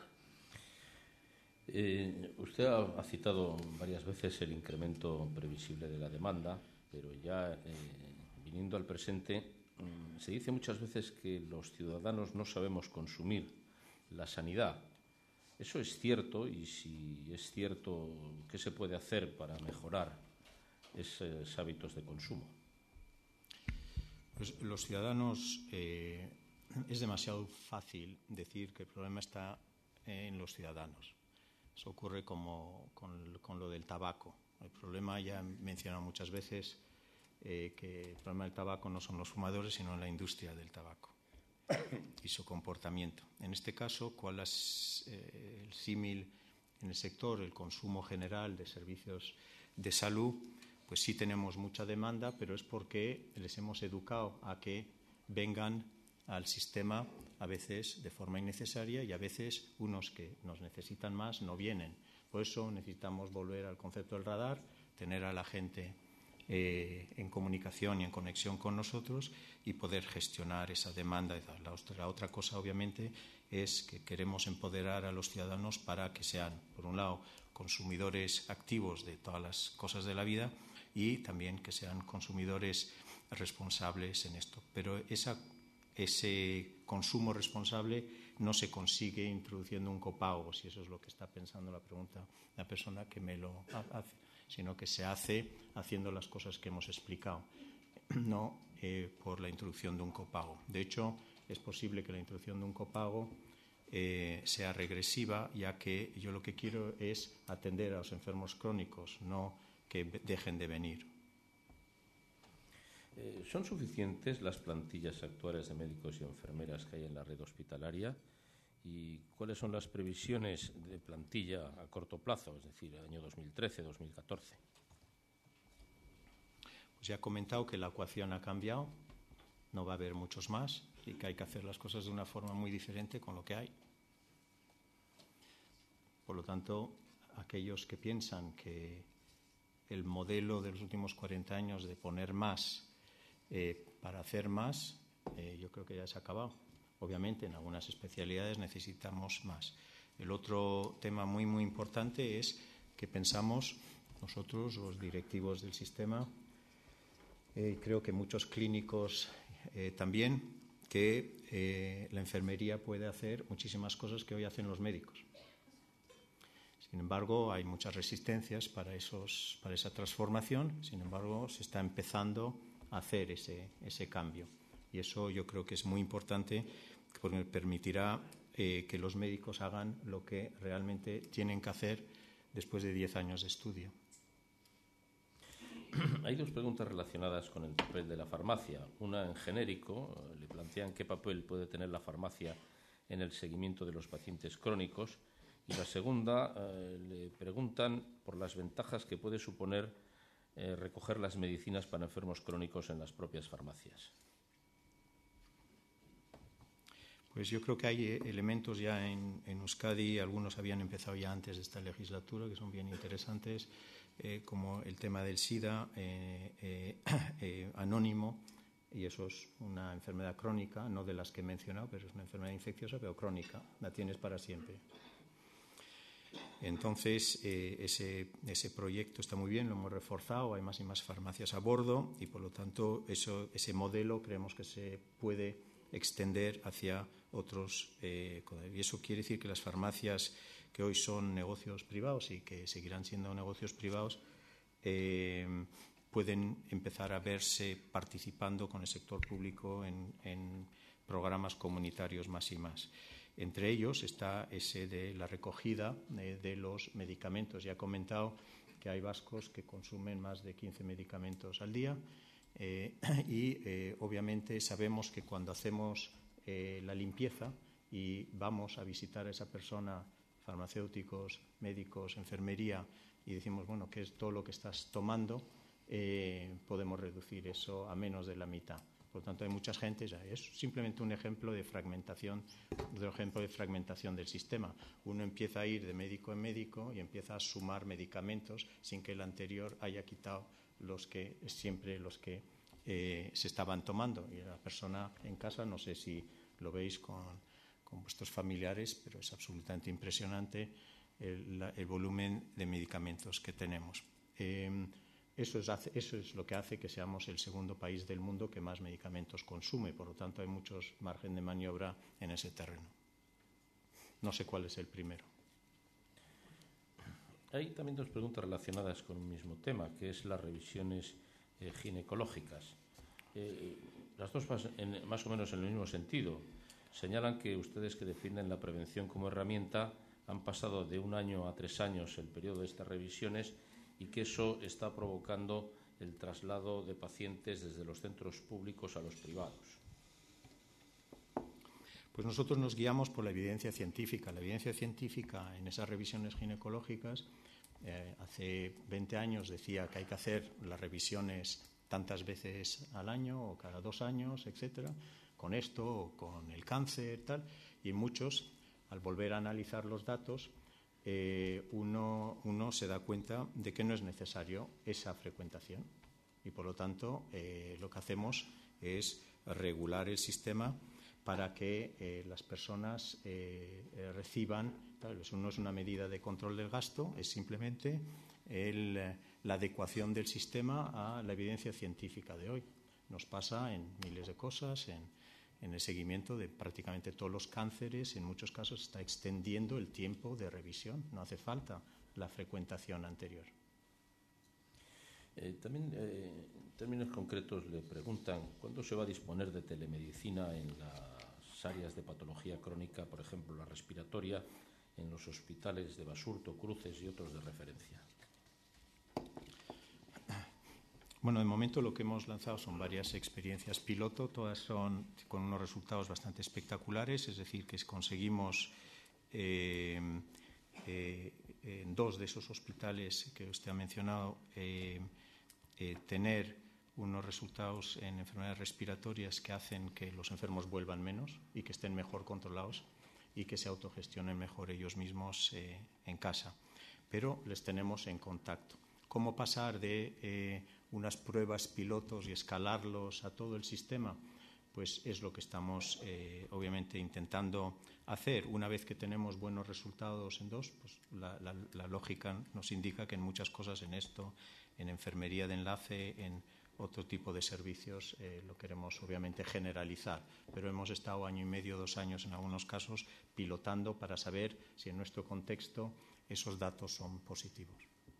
[SPEAKER 3] Eh, usted ha, ha citado varias veces el incremento previsible de la demanda, pero ya eh, viniendo al presente, eh, se dice muchas veces que los ciudadanos no sabemos consumir la sanidad. ¿Eso es cierto? Y si es cierto, ¿qué se puede hacer para mejorar esos hábitos de consumo?
[SPEAKER 2] Pues los ciudadanos, eh, es demasiado fácil decir que el problema está en los ciudadanos. Eso ocurre como con, con lo del tabaco. El problema, ya he mencionado muchas veces, eh, que el problema del tabaco no son los fumadores, sino la industria del tabaco y su comportamiento. En este caso, ¿cuál es eh, el símil en el sector? El consumo general de servicios de salud, pues sí tenemos mucha demanda, pero es porque les hemos educado a que vengan al sistema a veces de forma innecesaria y a veces unos que nos necesitan más no vienen. Por eso necesitamos volver al concepto del radar, tener a la gente eh, en comunicación y en conexión con nosotros y poder gestionar esa demanda. La otra, la otra cosa, obviamente, es que queremos empoderar a los ciudadanos para que sean, por un lado, consumidores activos de todas las cosas de la vida y también que sean consumidores responsables en esto. Pero esa Ese consumo responsable no se consigue introduciendo un copago, si eso es lo que está pensando la pregunta la persona que me lo hace, sino que se hace haciendo las cosas que hemos explicado, no eh, por la introducción de un copago. De hecho, es posible que la introducción de un copago eh, sea regresiva, ya que yo lo que quiero es atender a los enfermos crónicos, no que dejen de venir.
[SPEAKER 3] Eh, ¿Son suficientes las plantillas actuales de médicos y enfermeras que hay en la red hospitalaria? ¿Y cuáles son las previsiones de plantilla a corto plazo, es decir, año dos mil trece dos mil catorce?
[SPEAKER 2] Pues ya he comentado que la ecuación ha cambiado, no va a haber muchos más y que hay que hacer las cosas de una forma muy diferente con lo que hay. Por lo tanto, aquellos que piensan que el modelo de los últimos cuarenta años de poner más Eh, para hacer más, eh, yo creo que ya se ha acabado. Obviamente, en algunas especialidades necesitamos más. El otro tema muy, muy importante es que pensamos nosotros, los directivos del sistema, eh, creo que muchos clínicos eh, también, que eh, la enfermería puede hacer muchísimas cosas que hoy hacen los médicos. Sin embargo, hay muchas resistencias para, esos, para esa transformación. Sin embargo, se está empezando hacer ese, ese cambio. Y eso yo creo que es muy importante porque permitirá eh, que los médicos hagan lo que realmente tienen que hacer después de diez años de estudio.
[SPEAKER 3] Hay dos preguntas relacionadas con el papel de la farmacia. Una en genérico, le plantean qué papel puede tener la farmacia en el seguimiento de los pacientes crónicos. Y la segunda, eh, le preguntan por las ventajas que puede suponer Eh, recoger las medicinas para enfermos crónicos en las propias farmacias.
[SPEAKER 2] Pues yo creo que hay elementos ya en, en Euskadi, algunos habían empezado ya antes de esta legislatura, que son bien interesantes, eh, como el tema del SIDA eh, eh, eh, anónimo, y eso es una enfermedad crónica, no de las que he mencionado, pero es una enfermedad infecciosa, pero crónica, la tienes para siempre. Entonces, eh, ese, ese proyecto está muy bien, lo hemos reforzado, hay más y más farmacias a bordo y, por lo tanto, eso, ese modelo creemos que se puede extender hacia otros. Eh, y eso quiere decir que las farmacias que hoy son negocios privados y que seguirán siendo negocios privados eh, pueden empezar a verse participando con el sector público en, en programas comunitarios más y más. Entre ellos está ese de la recogida de, de los medicamentos. Ya he comentado que hay vascos que consumen más de quince medicamentos al día eh, y eh, obviamente sabemos que cuando hacemos eh, la limpieza y vamos a visitar a esa persona, farmacéuticos, médicos, enfermería, y decimos, bueno, ¿qué es todo lo que estás tomando? Eh, podemos reducir eso a menos de la mitad. Por lo tanto, hay muchas gentes, es simplemente un ejemplo de fragmentación, un ejemplo de fragmentación del sistema. Uno empieza a ir de médico en médico y empieza a sumar medicamentos sin que el anterior haya quitado los que siempre los que eh, se estaban tomando. Y la persona en casa, no sé si lo veis con, con vuestros familiares, pero es absolutamente impresionante el, la, el volumen de medicamentos que tenemos. Eh, Eso es, hace, eso es lo que hace que seamos el segundo país del mundo que más medicamentos consume. Por lo tanto, hay muchos margen de maniobra en ese terreno. No sé cuál es el primero.
[SPEAKER 3] Hay también dos preguntas relacionadas con un mismo tema, que es las revisiones eh, ginecológicas. Eh, las dos más, en, más o menos en el mismo sentido. Señalan que ustedes, que defienden la prevención como herramienta, han pasado de un año a tres años el periodo de estas revisiones y que eso está provocando el traslado de pacientes desde los centros públicos a los privados.
[SPEAKER 2] Pues nosotros nos guiamos por la evidencia científica. La evidencia científica en esas revisiones ginecológicas, eh, hace veinte años decía que hay que hacer las revisiones tantas veces al año o cada dos años, etcétera, con esto o con el cáncer, tal, y muchos, al volver a analizar los datos, Eh, uno, uno se da cuenta de que no es necesario esa frecuentación y por lo tanto eh, lo que hacemos es regular el sistema para que eh, las personas eh, eh, reciban, claro, eso no es una medida de control del gasto, es simplemente el, la adecuación del sistema a la evidencia científica de hoy. Nos pasa en miles de cosas, en en el seguimiento de prácticamente todos los cánceres. En muchos casos está extendiendo el tiempo de revisión, no hace falta la frecuentación anterior.
[SPEAKER 3] Eh, también, eh, en términos concretos, le preguntan ¿cuándo se va a disponer de telemedicina en las áreas de patología crónica, por ejemplo, la respiratoria, en los hospitales de Basurto, Cruces y otros de referencia?
[SPEAKER 2] Bueno, de momento lo que hemos lanzado son varias experiencias piloto, todas son con unos resultados bastante espectaculares, es decir, que conseguimos eh, eh, en dos de esos hospitales que usted ha mencionado eh, eh, tener unos resultados en enfermedades respiratorias que hacen que los enfermos vuelvan menos y que estén mejor controlados y que se autogestionen mejor ellos mismos eh, en casa. Pero les tenemos en contacto. ¿Cómo pasar de eh, unas pruebas pilotos y escalarlos a todo el sistema? Pues es lo que estamos eh, obviamente intentando hacer. Una vez que tenemos buenos resultados en dos, pues la, la, la lógica nos indica que en muchas cosas, en esto, en enfermería de enlace, en otro tipo de servicios, eh, lo queremos obviamente generalizar. Pero hemos estado año y medio, dos años en algunos casos, pilotando para saber si en nuestro contexto esos datos son positivos.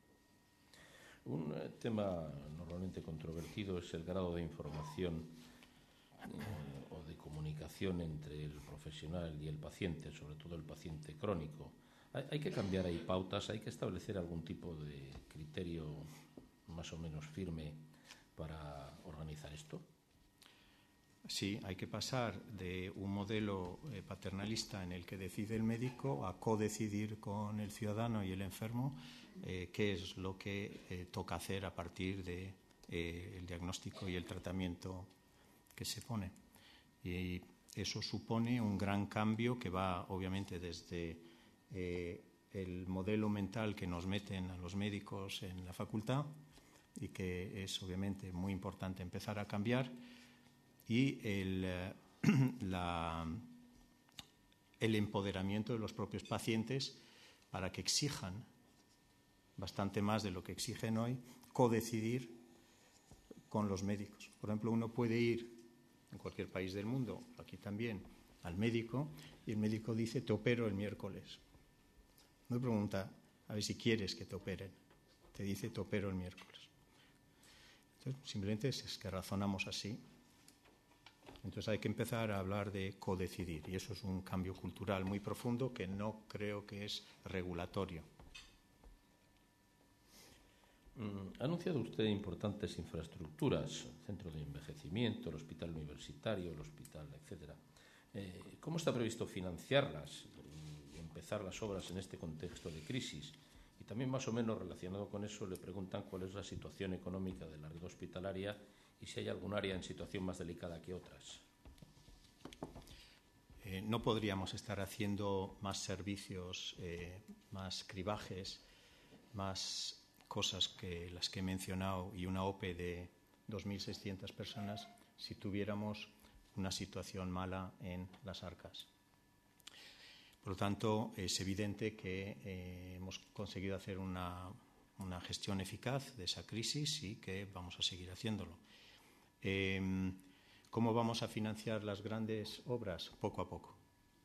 [SPEAKER 3] Un eh, tema normalmente controvertido es el grado de información eh, o de comunicación entre el profesional y el paciente, sobre todo el paciente crónico. Hay, hay que cambiar ahí pautas, hay que establecer algún tipo de criterio más o menos firme para organizar esto.
[SPEAKER 2] Sí, hay que pasar de un modelo eh, paternalista en el que decide el médico a codecidir con el ciudadano y el enfermo eh, qué es lo que eh, toca hacer a partir del de, eh, diagnóstico y el tratamiento que se pone. Y eso supone un gran cambio que va obviamente desde eh, el modelo mental que nos meten a los médicos en la facultad y que es obviamente muy importante empezar a cambiar, y el, la, el empoderamiento de los propios pacientes para que exijan bastante más de lo que exigen hoy, codecidir con los médicos. Por ejemplo, uno puede ir en cualquier país del mundo, aquí también, al médico, y el médico dice: te opero el miércoles. No me pregunta a ver si quieres que te operen, te dice: te opero el miércoles. Entonces, simplemente es que razonamos así. Entonces hay que empezar a hablar de codecidir, y eso es un cambio cultural muy profundo que no creo que es regulatorio.
[SPEAKER 3] Ha anunciado usted importantes infraestructuras, el centro de envejecimiento, el hospital universitario, el hospital, etcétera. Eh, ¿Cómo está previsto financiarlas y empezar las obras en este contexto de crisis? Y también, más o menos relacionado con eso, le preguntan cuál es la situación económica de la red hospitalaria y si hay algún área en situación más delicada que otras.
[SPEAKER 2] Eh, no podríamos estar haciendo más servicios, eh, más cribajes, más cosas que las que he mencionado y una O P E de dos mil seiscientas personas si tuviéramos una situación mala en las arcas. Por lo tanto, es evidente que eh, hemos conseguido hacer una, una gestión eficaz de esa crisis y que vamos a seguir haciéndolo. Eh, ¿Cómo vamos a financiar las grandes obras? Poco a poco.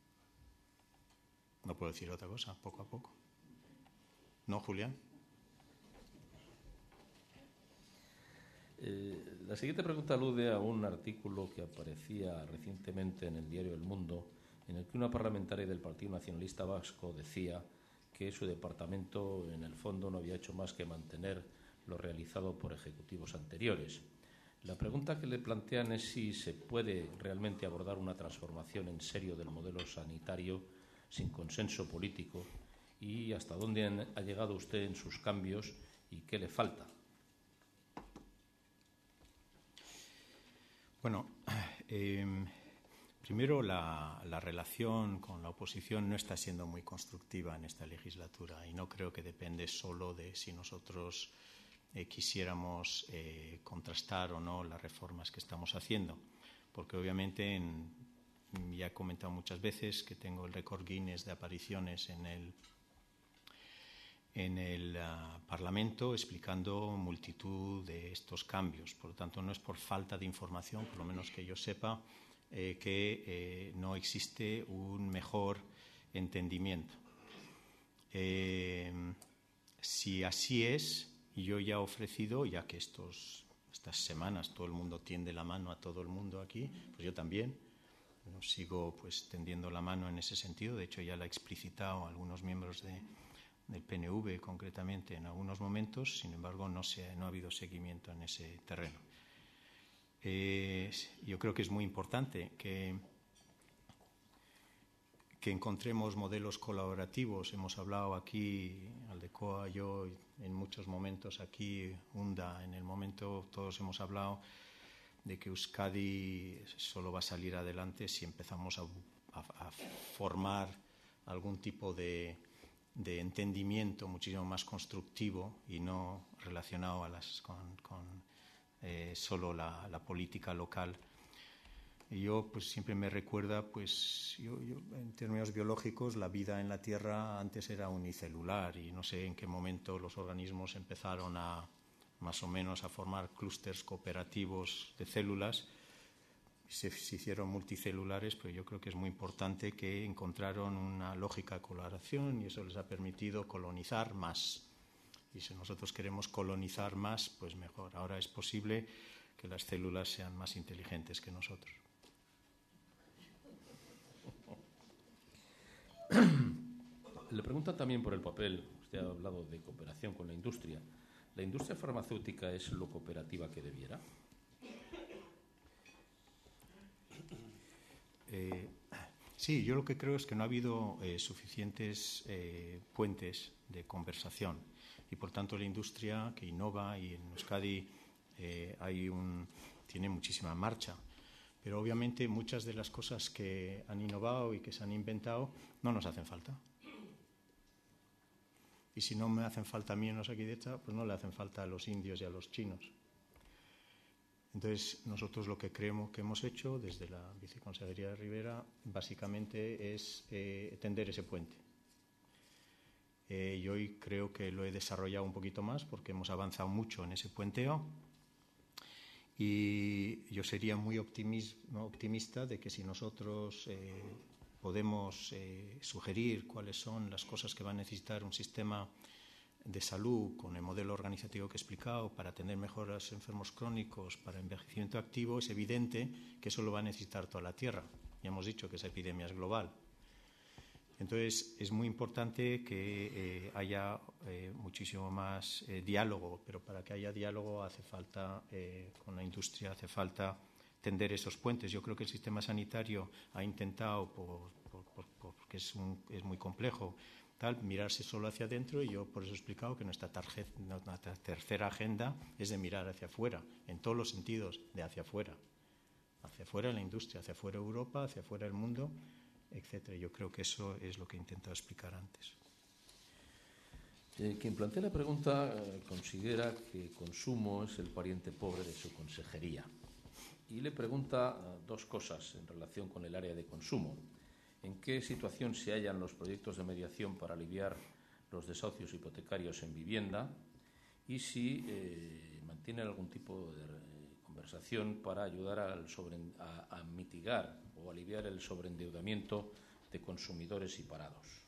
[SPEAKER 2] No puedo decir otra cosa, poco a poco. ¿No, Julián?
[SPEAKER 3] Eh, la siguiente pregunta alude a un artículo que aparecía recientemente en el diario El Mundo, en el que una parlamentaria del Partido Nacionalista Vasco decía que su departamento, en el fondo, no había hecho más que mantener lo realizado por ejecutivos anteriores. La pregunta que le plantean es si se puede realmente abordar una transformación en serio del modelo sanitario sin consenso político y hasta dónde ha llegado usted en sus cambios y qué le falta.
[SPEAKER 2] Bueno, eh, primero la, la relación con la oposición no está siendo muy constructiva en esta legislatura y no creo que depende solo de si nosotros eh, quisiéramos eh, contrastar o no las reformas que estamos haciendo, porque obviamente en, ya he comentado muchas veces que tengo el récord Guinness de apariciones en el en el uh, Parlamento explicando multitud de estos cambios. Por lo tanto, no es por falta de información, por lo menos que yo sepa, eh, que eh, no existe un mejor entendimiento. Eh, si así es, yo ya he ofrecido, ya que estos, estas semanas todo el mundo tiende la mano a todo el mundo aquí, pues yo también no sigo pues tendiendo la mano en ese sentido. De hecho, ya la he explicitado a algunos miembros de del P N V concretamente en algunos momentos, sin embargo no, se, no ha habido seguimiento en ese terreno. Eh, yo creo que es muy importante que, que encontremos modelos colaborativos. Hemos hablado aquí, Aldecoa, yo, en muchos momentos aquí, Unda, en el momento todos hemos hablado de que Euskadi solo va a salir adelante si empezamos a, a, a formar algún tipo de de entendimiento muchísimo más constructivo y no relacionado a las, con, con eh, solo la, la política local. Y yo pues siempre me recuerda, pues yo, yo, en términos biológicos, la vida en la Tierra antes era unicelular y no sé en qué momento los organismos empezaron a más o menos a formar clústeres cooperativos de células. Se, se hicieron multicelulares, pero yo creo que es muy importante que encontraron una lógica de colaboración y eso les ha permitido colonizar más. Y si nosotros queremos colonizar más, pues mejor. Ahora es posible que las células sean más inteligentes que nosotros.
[SPEAKER 3] Le preguntan también por el papel. Usted ha hablado de cooperación con la industria. ¿La industria farmacéutica es lo cooperativa que debiera?
[SPEAKER 2] Eh, sí, yo lo que creo es que no ha habido eh, suficientes eh, puentes de conversación y por tanto la industria que innova y en Euskadi eh, hay un, tiene muchísima marcha, pero obviamente muchas de las cosas que han innovado y que se han inventado no nos hacen falta. Y si no me hacen falta a mí en Osakidetza, pues no le hacen falta a los indios y a los chinos. Entonces, nosotros lo que creemos que hemos hecho desde la Viceconsejería de Rivera básicamente es eh, tender ese puente. Eh, y hoy creo que lo he desarrollado un poquito más porque hemos avanzado mucho en ese puenteo y yo sería muy optimista de que si nosotros eh, podemos eh, sugerir cuáles son las cosas que va a necesitar un sistema de salud con el modelo organizativo que he explicado para atender mejor a los enfermos crónicos, para envejecimiento activo, es evidente que eso lo va a necesitar toda la Tierra. Ya hemos dicho que esa epidemia es global. Entonces, es muy importante que eh, haya eh, muchísimo más eh, diálogo, pero para que haya diálogo hace falta, eh, con la industria, hace falta tender esos puentes. Yo creo que el sistema sanitario ha intentado, por, por, por, porque es, un, es muy complejo, tal, mirarse solo hacia adentro, y yo por eso he explicado que nuestra, tarjeta, nuestra tercera agenda es de mirar hacia afuera, en todos los sentidos, de hacia afuera. Hacia afuera la industria, hacia afuera Europa, hacia afuera el mundo, etcétera. Yo creo que eso es lo que he intentado explicar antes.
[SPEAKER 3] Eh, quien plantea la pregunta eh, considera que consumo es el pariente pobre de su consejería y le pregunta eh, dos cosas en relación con el área de consumo. ¿En qué situación se hallan los proyectos de mediación para aliviar los desahucios hipotecarios en vivienda? Y si eh, mantiene algún tipo de eh, conversación para ayudar al sobre, a, a mitigar o aliviar el sobreendeudamiento de consumidores y parados.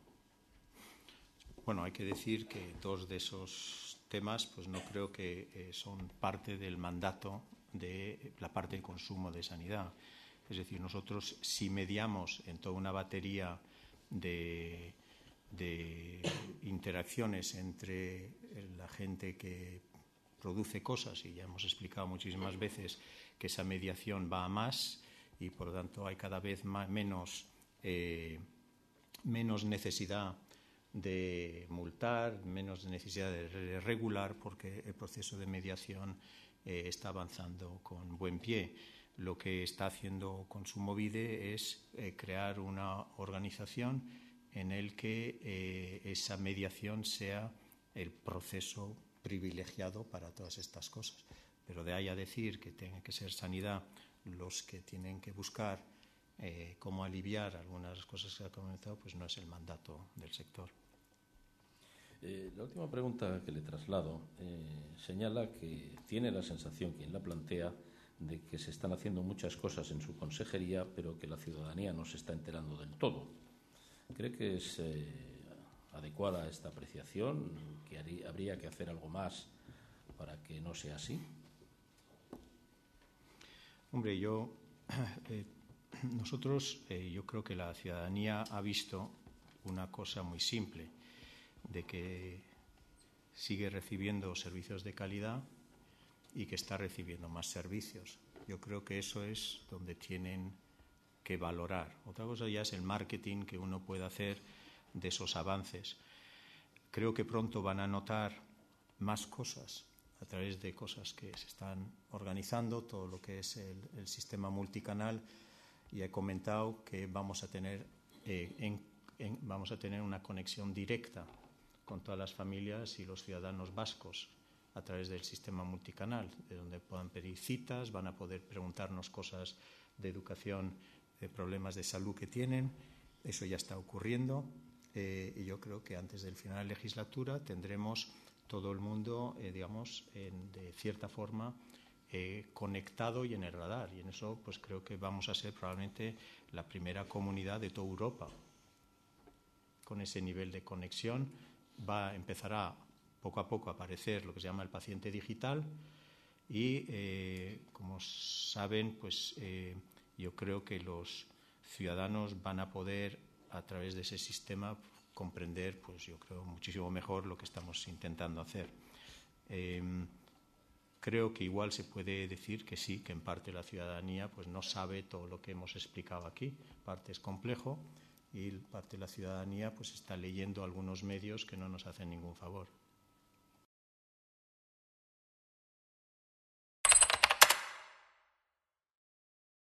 [SPEAKER 2] Bueno, hay que decir que dos de esos temas pues no creo que eh, son parte del mandato de la parte de consumo de sanidad. Es decir, nosotros si mediamos en toda una batería de, de interacciones entre la gente que produce cosas, y ya hemos explicado muchísimas veces que esa mediación va a más y por lo tanto hay cada vez más, menos, eh, menos necesidad de multar, menos necesidad de regular, porque el proceso de mediación eh, está avanzando con buen pie. Lo que está haciendo Kontsumobide es eh, crear una organización en el que eh, esa mediación sea el proceso privilegiado para todas estas cosas. Pero de ahí a decir que tiene que ser sanidad los que tienen que buscar eh, cómo aliviar algunas cosas que ha comentado, pues no es el mandato del sector.
[SPEAKER 3] Eh, la última pregunta que le traslado eh, señala que tiene la sensación, quien la plantea, de que se están haciendo muchas cosas en su consejería, pero que la ciudadanía no se está enterando del todo. ¿Cree que es eh, adecuada esta apreciación? ¿Que haría, habría que hacer algo más para que no sea así?
[SPEAKER 2] Hombre, yo, eh, nosotros, eh, yo creo que la ciudadanía ha visto una cosa muy simple, de que sigue recibiendo servicios de calidad y que está recibiendo más servicios. Yo creo que eso es donde tienen que valorar. Otra cosa ya es el marketing que uno puede hacer de esos avances. Creo que pronto van a notar más cosas a través de cosas que se están organizando, todo lo que es el, el sistema multicanal, y he comentado que vamos a tener eh, en, en, vamos a tener una conexión directa con todas las familias y los ciudadanos vascos a través del sistema multicanal, de donde puedan pedir citas, van a poder preguntarnos cosas de educación, de problemas de salud que tienen. Eso ya está ocurriendo eh, y yo creo que antes del final de la legislatura tendremos todo el mundo, eh, digamos, en, de cierta forma eh, conectado y en el radar. Y en eso pues creo que vamos a ser probablemente la primera comunidad de toda Europa. Con ese nivel de conexión va empezará poco a poco a aparecer lo que se llama el paciente digital y, eh, como saben, pues eh, yo creo que los ciudadanos van a poder, a través de ese sistema, comprender, pues yo creo, muchísimo mejor lo que estamos intentando hacer. Eh, creo que igual se puede decir que sí, que en parte la ciudadanía pues no sabe todo lo que hemos explicado aquí. Parte es complejo y parte de la ciudadanía pues está leyendo algunos medios que no nos hacen ningún favor.